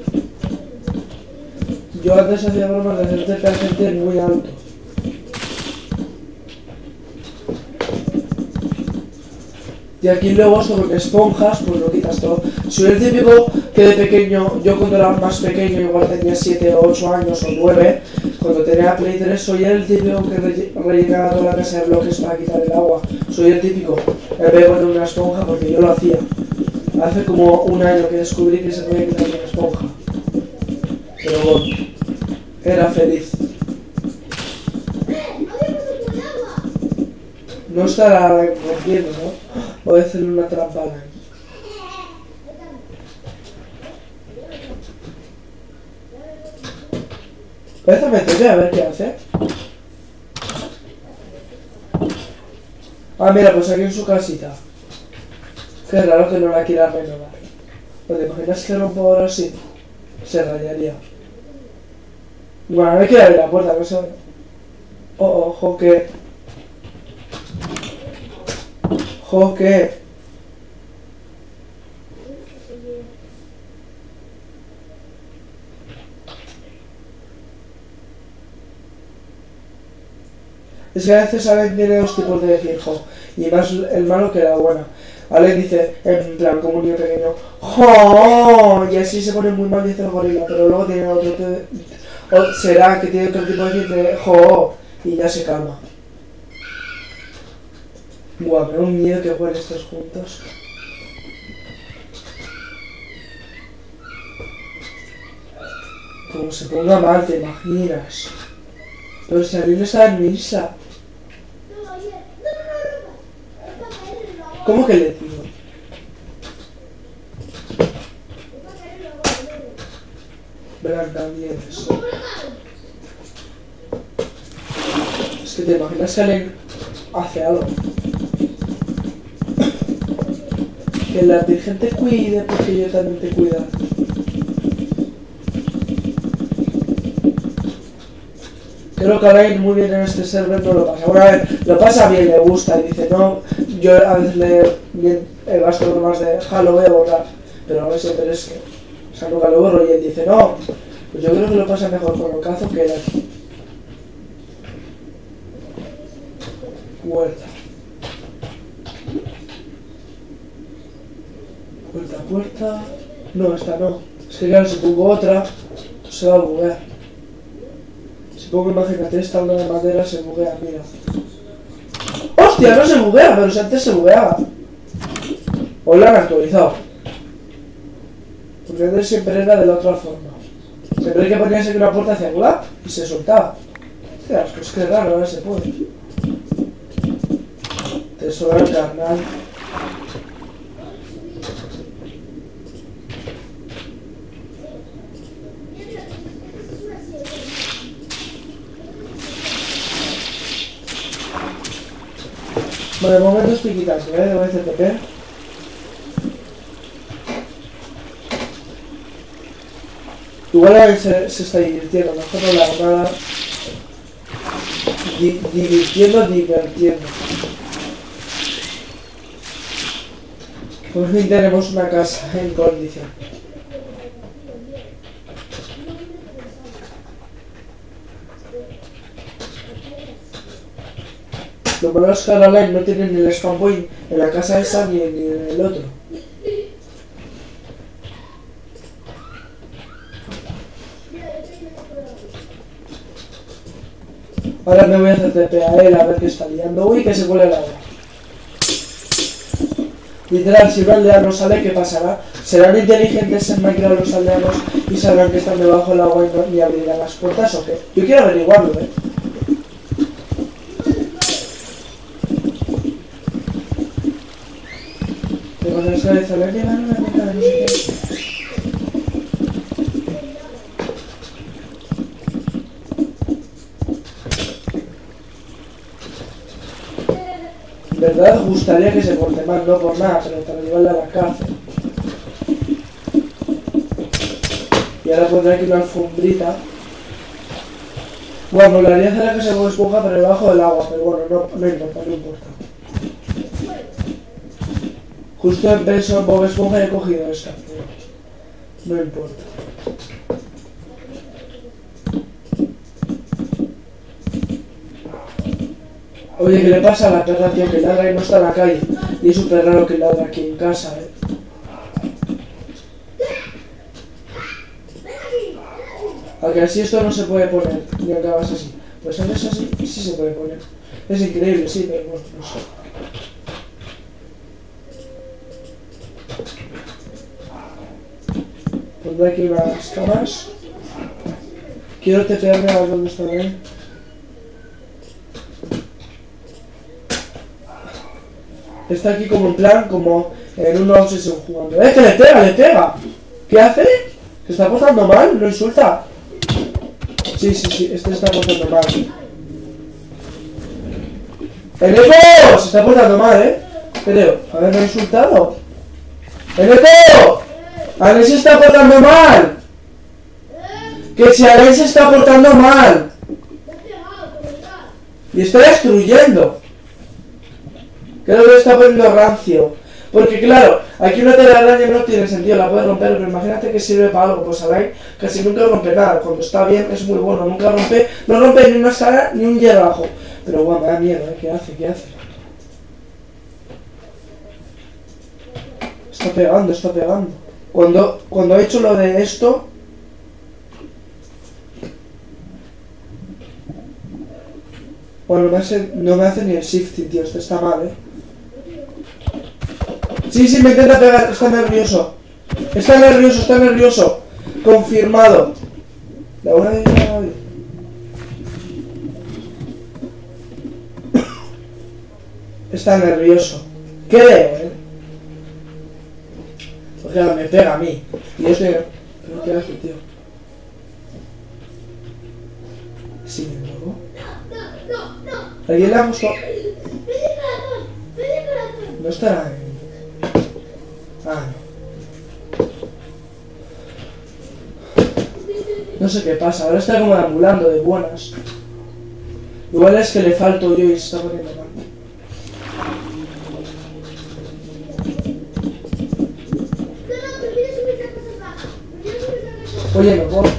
Yo antes hacía bromas de hacer TP a gente muy alto. Y aquí luego sobre esponjas, pues lo quitas todo. Soy el típico que de pequeño, yo cuando era más pequeño, igual tenía 7 o 8 años o 9, cuando tenía Play 3, soy el típico que rellenaba toda la casa de bloques para quitar el agua. Soy el típico, en vez de poner una esponja, porque yo lo hacía. Hace como un año que descubrí que se podía quitar una esponja. Pero bueno, era feliz. No estará rompiendo, ¿no? Voy a hacerle una trampa ahí. Voy a meterle a ver qué hace. Ah, mira, pues aquí en su casita. Qué raro que no la quiera renovar. ¿Te imaginas que rompo ahora así? Se rayaría. Bueno, no me quiere abrir la puerta, no sé. Oh, ojo que... Ojo que... Es que a veces Alex tiene dos tipos de decir jo, y más el malo que la buena. Alex dice, en plan, como un niño pequeño, jo, y así se pone muy mal y dice el gorila, pero luego tiene otro o será que tiene otro tipo de decir de jo, y ya se calma. Buah, me da un miedo que jueguen estos juntos. Como se ponga mal, te imaginas. Pero si Ariel está en misa. ¿Cómo que le digo? Blancanieves. Es que te imaginas que alguien hace algo. Que la Virgen te cuide porque yo también te cuido. Creo que Alain muy bien en este server no lo pasa. Bueno, a ver, lo pasa bien, le gusta y dice no, yo a veces le gasto bromas de ja, lo voy a borrar, pero a veces pero es que, o sea, nunca lo borro y él dice no, pues yo creo que lo pasa mejor con Ocazo que él aquí. Puerta. Puerta. No, esta no. Es que claro, si pongo otra, se va a buguear. Si pongo, imagínate, esta una de madera se buguea, mira. ¡Hostia! No se buguea, pero si antes se bugueaba. O la han actualizado. Porque antes siempre era de la otra forma. Siempre que ponías aquí una puerta hacia glap y se soltaba. Hostia, pues que raro, ahora se puede. Tesoro del carnal. Bueno, de momento estoy quitando, de VCTP. Igual a ver se está divirtiendo, mejor no le hago nada. Divirtiendo. Por fin tenemos una casa en condición. Lo malo es que ahora no tienen ni el spawn point en la casa esa ni en el otro. Ahora me voy a hacer TP a él a ver qué está liando. Uy, que se vuelve la hora. Literal, si un aldeano sale, ¿qué pasará? ¿Serán inteligentes en Minecraft los aldeanos y sabrán que están debajo del agua y abrirán las puertas o qué? Yo quiero averiguarlo, ¿eh? Te vas a descabezar, saber que van una meta de no sé qué. En verdad gustaría que se porte mal, no por nada, pero para llevarle a la cárcel. Y ahora pondré aquí una alfombrita. Bueno, molaría hacer la casa de Bob Esponja, pero debajo del agua, pero bueno, no importa, no importa. Justo en peso Bob Esponja he cogido esta. No importa. Oye, ¿qué le pasa a la perra, tío? Que ladra y no está en la calle. Y es súper raro que ladra aquí en casa, Aunque así esto no se puede poner, ni acabas así. Pues en eso sí, sí se puede poner. Es increíble, sí, pero bueno, no sé. Pondré aquí unas camas. Quiero tepearme a ver dónde está él. Está aquí como en plan, como en una obsesión jugando. ¡Que le pega, le pega! ¿Qué hace? ¿Se está portando mal? ¿Lo insulta? Sí, este está portando mal. ¡El Eco! Se está portando mal, Creo. A ver, ¿me ha insultado? ¡El Eco! ¡Alex se está portando mal! ¡Que si Alex se está portando mal! Y está destruyendo. Creo que lo está poniendo rancio. Porque claro, aquí una telaraña no tiene sentido, la puedes romper, pero imagínate que sirve para algo. Pues Alain casi nunca rompe nada. Cuando está bien es muy bueno, nunca rompe, no rompe ni una sala ni un hierbajo. Pero guau, me da miedo, ¿qué hace? ¿Qué hace? Está pegando, está pegando. Cuando he hecho lo de esto... Bueno, no me hace ni el shifting, tío, esto está mal, Sí, me intenta pegar, está nervioso. Está nervioso. Confirmado. La hora de hoy. Está nervioso. Creo, Porque me pega a mí. Y yo estoy... ¿Pero qué hace, tío? Sí, de nuevo. ¿Alguien le ha gustado? No estará en... Ah, no. No sé qué pasa, ahora está como ambulando de buenas. Igual es que le falto yo y se está poniendo mal. Oye, no puedo.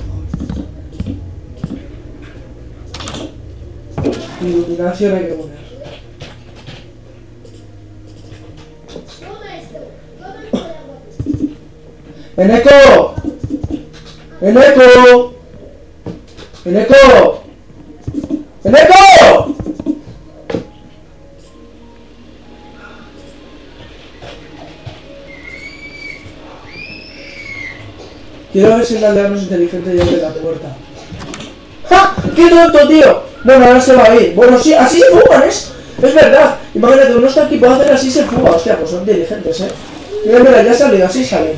Iluminación hay que poner. ¡Eneco! ¡Eneco! ¡Eneco! ¡Eneco! Quiero ver si el aldeano es inteligente y abre la puerta. ¡Ja! ¡Qué tonto, tío! Bueno, ahora se va a ir. Bueno, sí, así se fugan, es verdad. Imagínate, uno está aquí, puede hacer así y se fuga. Hostia, pues son inteligentes, Mira, ya ha salido, así salen.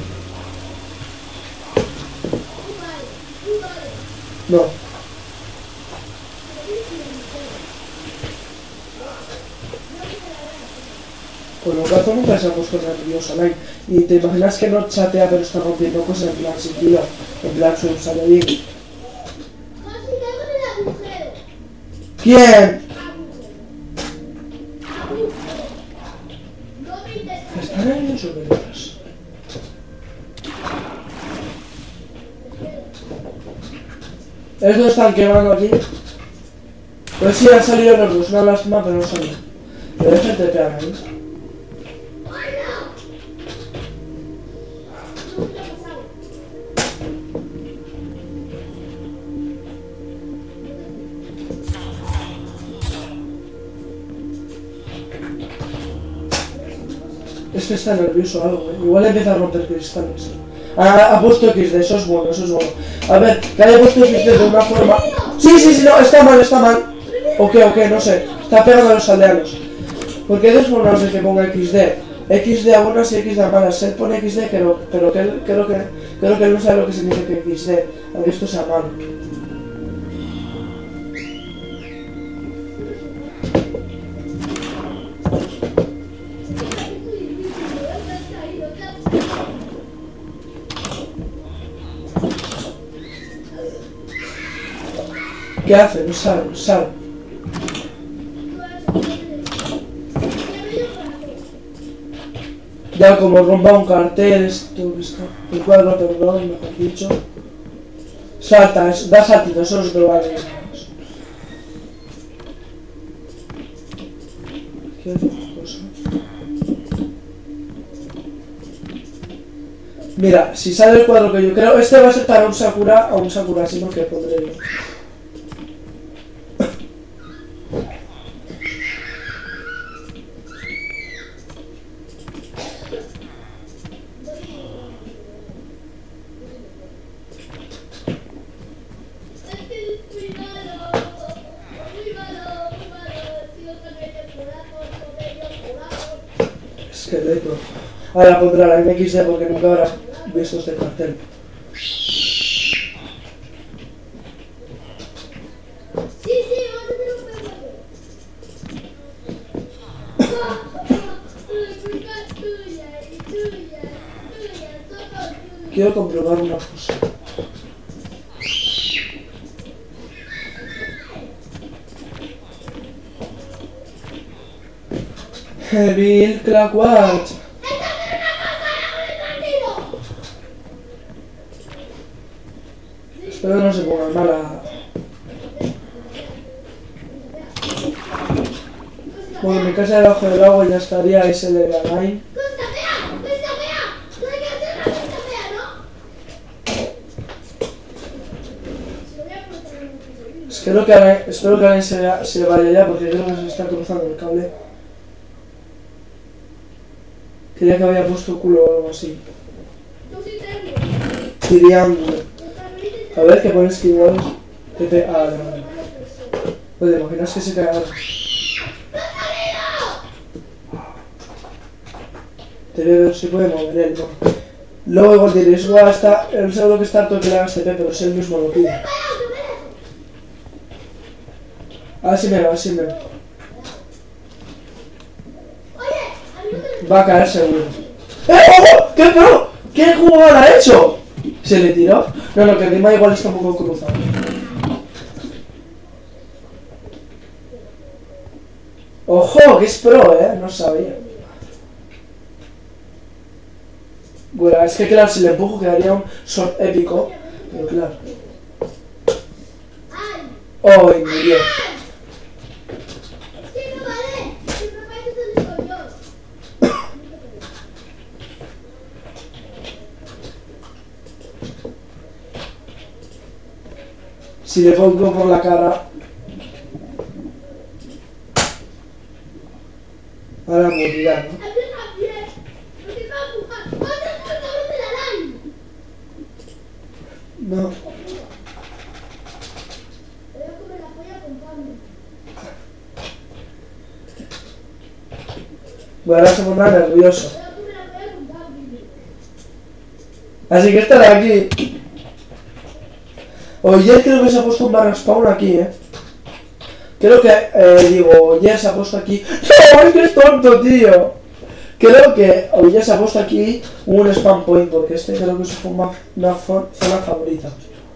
No. Pues los gatos nunca se han puesto nerviosos, Alain. Y te imaginas que no chatea pero está rompiendo cosas en plan sin tiro. En plan su saladín. ¿Quién? Está nervioso, verás. Estos están quemando aquí. Pues sí, han salido los dos, una lástima, pero no salió. Pero déjate pegar ahí. este está nervioso o algo, Igual empieza a romper cristales. Ha puesto XD, eso es bueno, eso es bueno. A ver, que haya puesto XD de una forma... Sí, no, está mal. Ok, no sé. Está pegando a los aldeanos. ¿Por qué hay dos formas de que ponga XD? XD a buenas y XD a malas. Él pone XD, pero que él, creo que él no sabe lo que significa XD, aunque esto sea malo. ¿Qué hace? No sabe. Ya como rompa un cartel, esto que está. El cuadro, perdón, mejor dicho. Salta, da saltitos, eso es global. ¿Qué hace cosa? Mira, si sale el cuadro que yo creo, este va a ser para un Sakura, a un Sakura, sino que pondré yo. Esqueleto. Ahora pondrá la MXD porque nunca habrá visto este cartel. Sí, vamos a hacer un perro. Quiero comprobar una cosa. Bill Claquat. Espero que no se ponga mala. Bueno, mi casa debajo del agua ya estaría ese de la line. Espero que alguien se vaya ya porque creo que se está cruzando el cable. Creía que había puesto culo o algo así. Triángulo. A ver, que pones que igual es... Pepe... Ah, no. Pues te imaginas que se cae ahora. Te veo, se puede mover él, ¿no? Luego igual diréis, guau, está... El seguro que está harto que le hagas TP, pero es él mismo lo pide. Así me va. Va a caer seguro. ¡Oh! ¡Qué pro! ¿Qué jugada ha hecho? ¿Se le tiró? No, que encima igual está un poco cruzado. ¡Ojo! Que es pro, no sabía. Bueno, es que claro, si le empujo quedaría un shot épico. Pero claro. ¡Oh, y murió! Si le pongo por la cara. Ahora morirá, ¿no? No. Bueno, ahora se pondrá nervioso. Así que estará aquí. Oye, creo que se ha puesto un barra spawn aquí, Creo que, Oye se ha puesto aquí. ¡No! ¡Es que es tonto, tío! Creo que Oye se ha puesto aquí un spam point, porque este creo que es una zona favorita.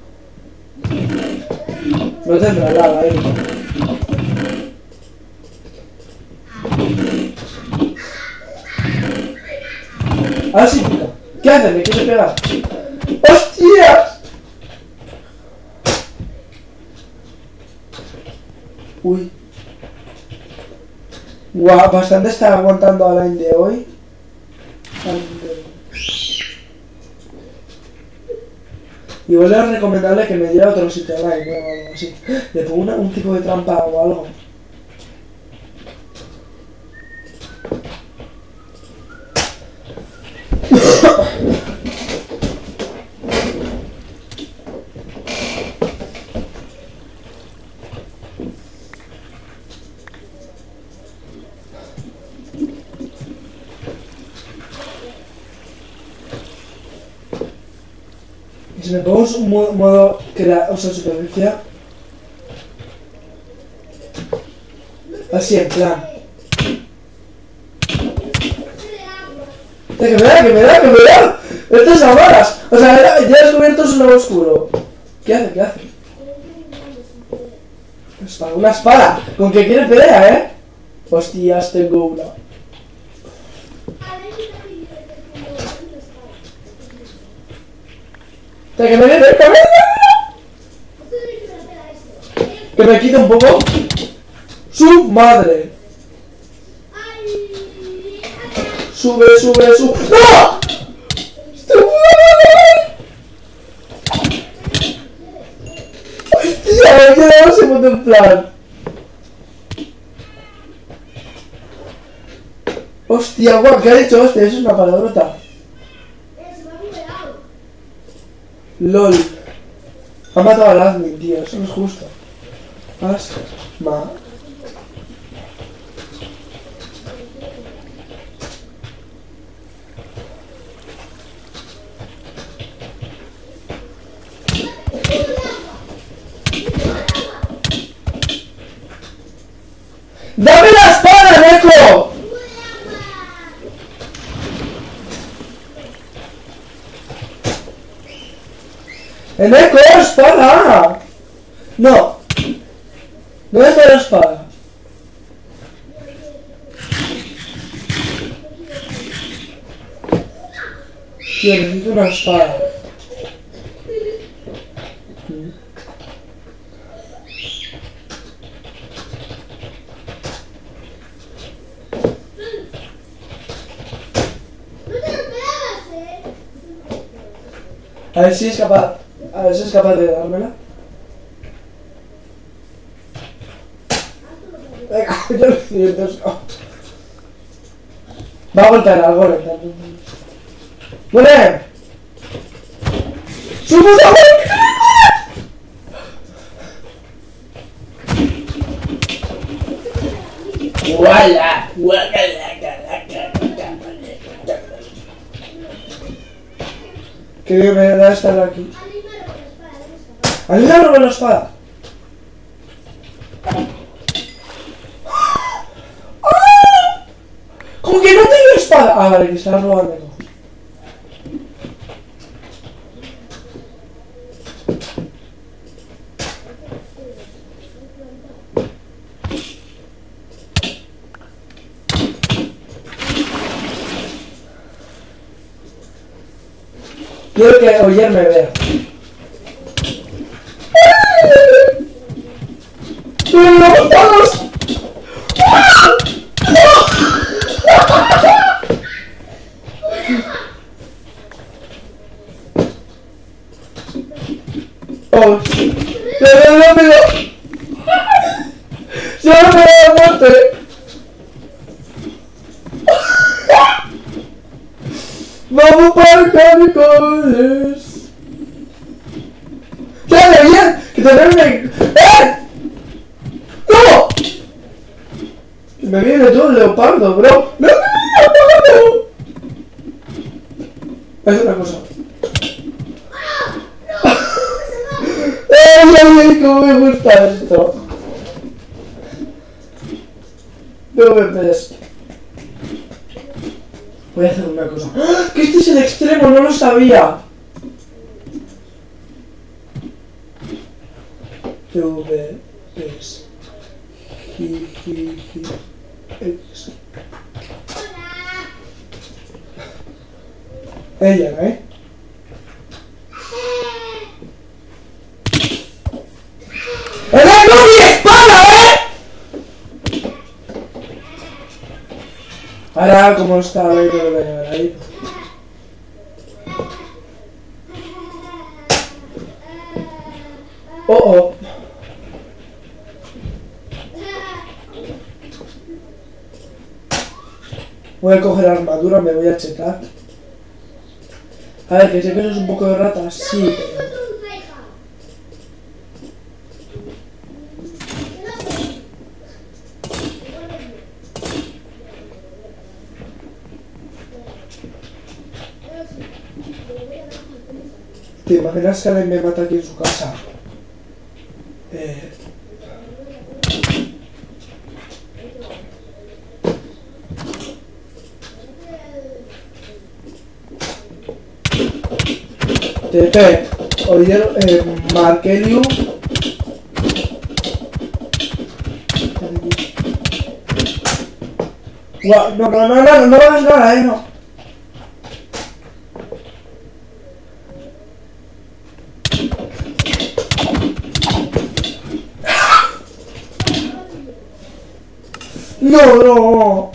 No tendrá nada, Ah, sí, pica. ¿Qué hace? ¿Me quiere pegar? ¡Hostias! Uy. Guau, bastante está aguantando a la line de hoy. Igual es recomendable que me diera otro sitio line o algo así. Le pongo un tipo de trampa o algo. me pongo un modo o sea, supervivencia. Así en plan. Que me da. Esto es a balas. O sea, ya he descubierto su lado oscuro. ¿Qué hace? Una espada. ¿Con qué quiere pelea, Hostias, tengo una. Que me viene, que me quite un poco. Su madre. Sube. ¡No! Hostia, ¿qué se pone en plan? Hostia, guau, ¿qué ha dicho hostia? Eso es una palabrota. LOL. Ha matado al admin, tío, eso no es justo. Asma. ¡Dame la espada, Neko! ¡Neko, espada! No. ¿Dónde está la espada? Tío, necesito una espada. A ver si es capaz de dármela. Venga, yo lo siento, no. Va a golpear algo, ¿no? ¡Muere! ¡Subos a ¡Wala! Que me da estar aquí. ¡Ayúdalo con la espada! ¡Como que no tengo espada! Ah, vale, que se la has robado. Quiero que Oyer me vea. ¡Pero todos! ¡Oh! ¡Rápido! ¡Se me da la muerte! ¡Vamos para canicoles! ¡Dale bien! ¡Que te ven! ¡No! Me viene todo un leopardo, bro. ¡No! Es una cosa. ¡Ay, cómo me gusta esto! No me ves. Voy a hacer una cosa. ¡Ah! ¡Que este es el extremo! ¡No lo sabía! V, S, G, X. Ella, ¡Era con mi espada, Ahora, como está, a ver, lo voy a llevar ahí. Oh. Voy a coger armadura, me voy a checar. A ver, que sé que eso es un poco de rata, sí, pero... ¿Te imaginas que alguien me mata aquí en su casa? TP, oye, Markeliu. Guau, no hagas nada, no. No.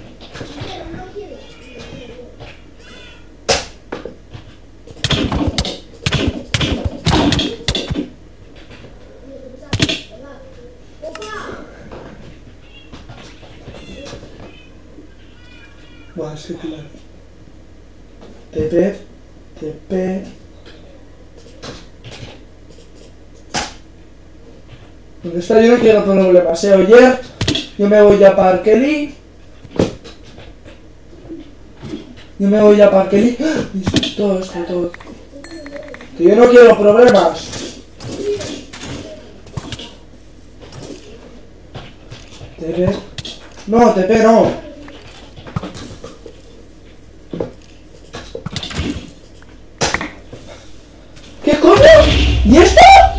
Buah, es que claro. TP. ¿Dónde está? Yo no quiero problemas, oye. Yo me voy a Parkeli. Todo. Que yo no quiero problemas. TP. No, TP no. ¿Qué coño? ¿Y esto?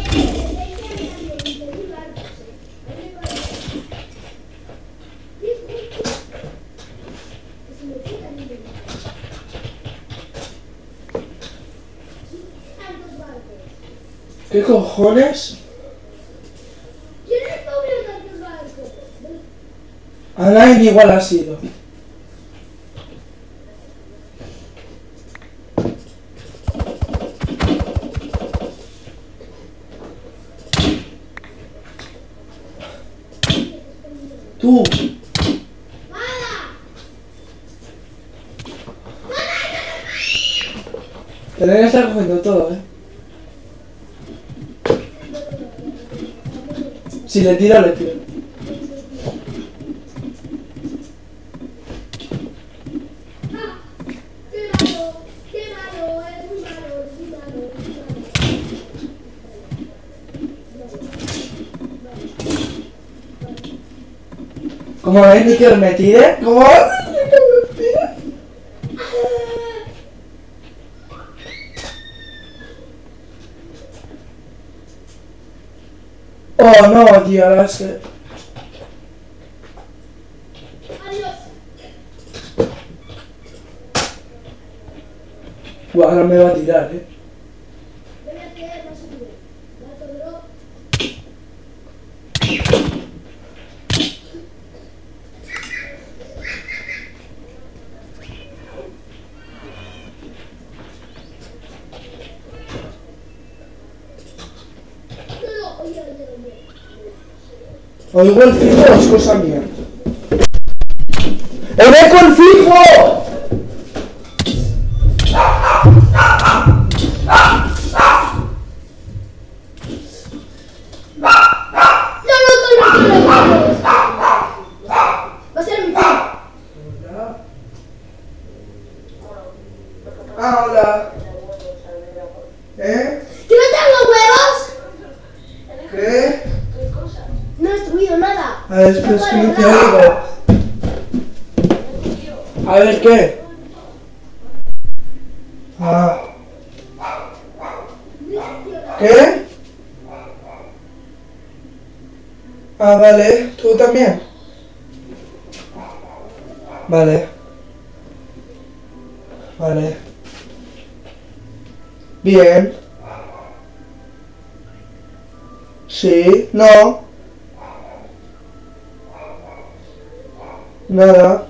¿Qué cojones? ¿Quién está abriendo el barco? Alain igual ha sido. Tú. Tendré que estar cogiendo todo, Si le tiro, le tiro. Qué malo, es muy malo. ¿Cómo ves ni que me tire? ¿Cómo ves ni que me tire? Oh no, tío, ahora es que... Adiós. Buah, ahora me va a tirar, Voy a hacer más seguro. Oigo el fijo, es cosa mía. ¡El eco el fijo! Va a ser mi tío. Ah, hola. ¿Eh? ¿Que no tengo huevos? ¿Qué? No he destruido nada. A ver, es que no te oigo. A ver, ¿qué? Ah. ¿Qué? Ah, vale. ¿Tú también? Vale. Bien. Sí. No. Nada.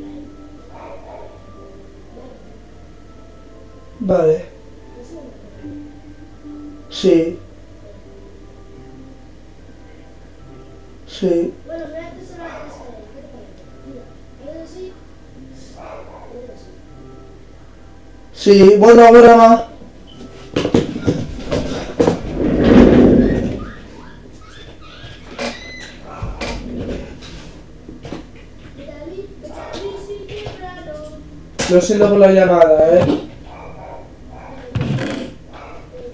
Vale. Sí. Bueno, voy a hacer la escalera. ¿Qué te parece? Mira, ¿haces así? Sí, bueno, broma. Lo siento por la llamada,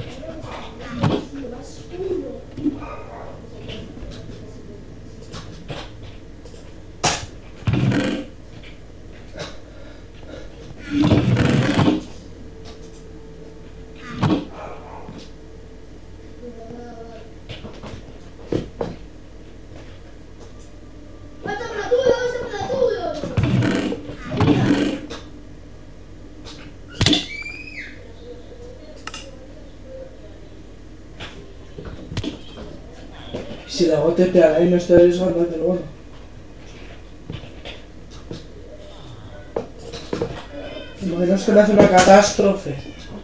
Si le hago TP a la y no estoy arriesgando, pero bueno. Imaginaos que me hace una catástrofe.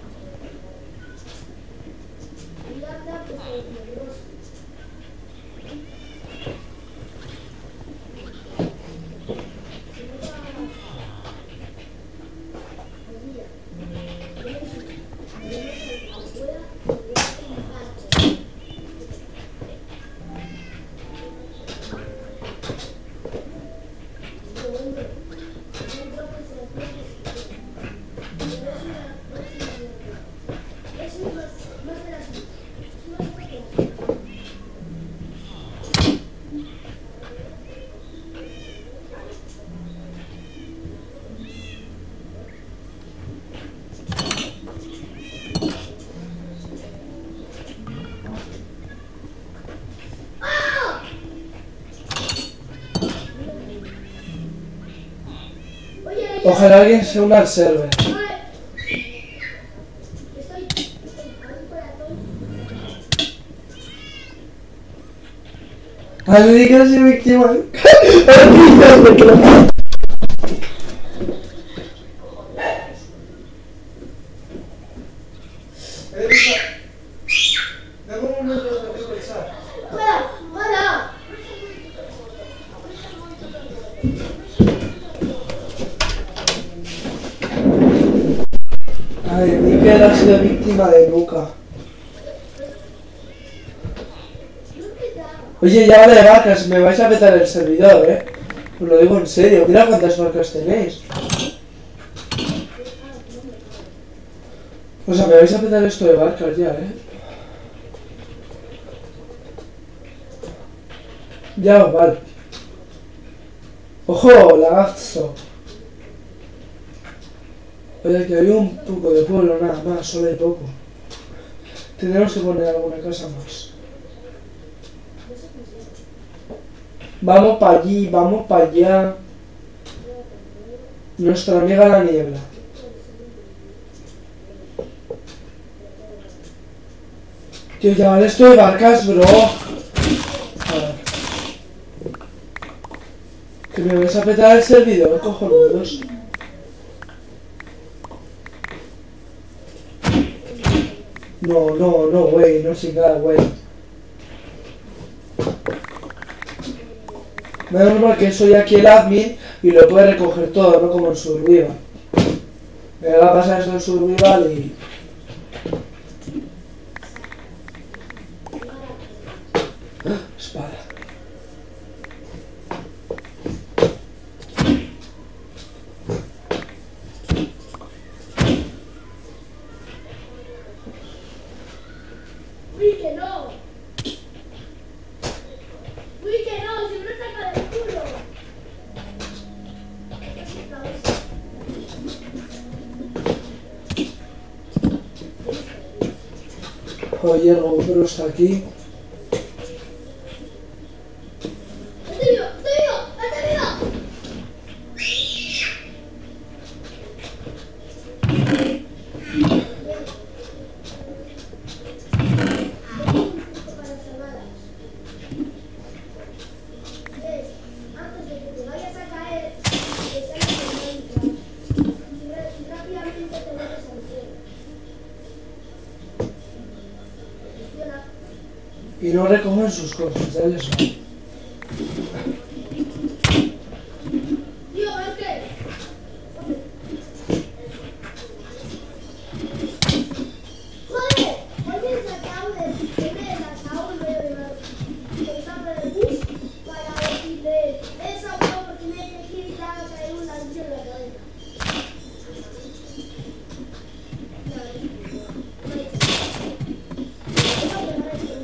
Ojalá alguien se una al server. A mí que no soy víctima. Dame un momento de pensar. Ay, Mikel ha sido víctima de Luca. Oye, ya vale vacas, me vais a petar el servidor, Os lo digo en serio, mira cuántas vacas tenéis. O sea, me vais a petar esto de vacas ya, Ya, vale. ¡Ojo, lagazo! Oye, que había un poco de pueblo nada más, solo hay poco. Tendremos que poner alguna casa más. Vamos para allí, vamos para allá. Nuestra amiga la niebla. Tío, ya vale esto de barcas, bro. A ver. Que me vais a petar el servidor, cojonudos. No, güey, no siga, güey. Menos mal que soy aquí el admin y lo puede recoger todo, no como en Survival. Me va a pasar esto en Survival y... ¡Ah! Espada. ¡Uy, que no! ¡Uy, que no! ¡Si no saca del culo! Oye, el GoPro está aquí. ¡Estoy vivo! ¡Estoy vivo! ¡Estoy vivo! Antes de que te vayas a caer, te sales de Minecraft y rápidamente te metes al cielo. Funciona. Y no recogen sus cosas, ya les va. Tío, es que... ¡Joder! Hoy me he sacado el bus para decirle esa huevo porque me he elegido y te haga caer un ladrillo en la cabeza. No, no, no.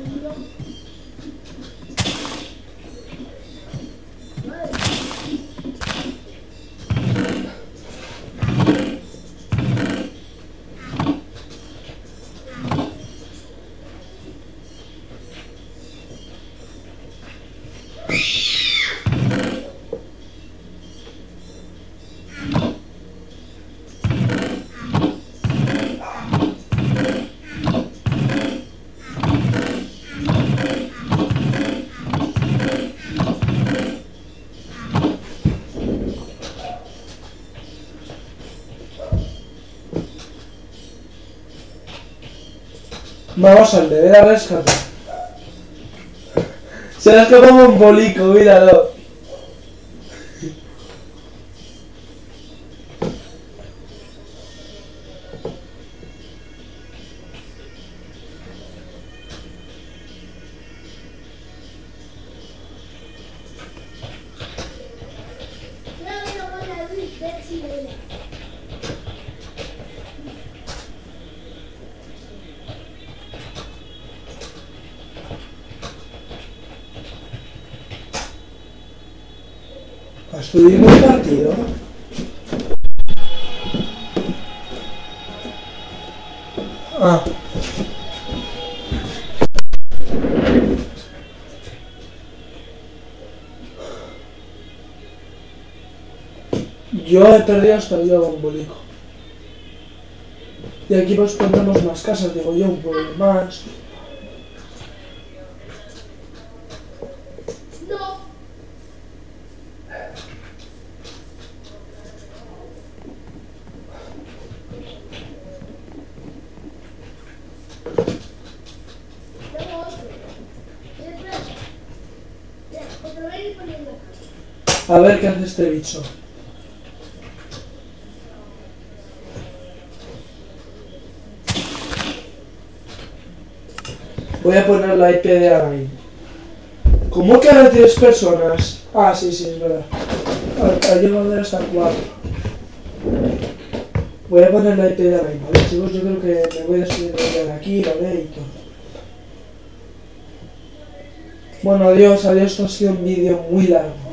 Vamos al deber a rescate. Se le ha escapado un bolico, míralo. ¿Estuvimos el partido? Ah. Yo he perdido hasta el día bombólico. Y aquí pues pondremos más casas, digo yo, un pueblo más. No. A ver qué hace este bicho. Voy a poner la IP de Arain. ¿Cómo que ahora 3 personas? Ah, sí, es verdad. Ha llegado a hasta 4. Voy a poner la IP de Arain, ¿vale, chicos? Yo creo que me voy a despedir de aquí, ¿vale? Y todo. Bueno, adiós, esto ha sido un vídeo muy largo.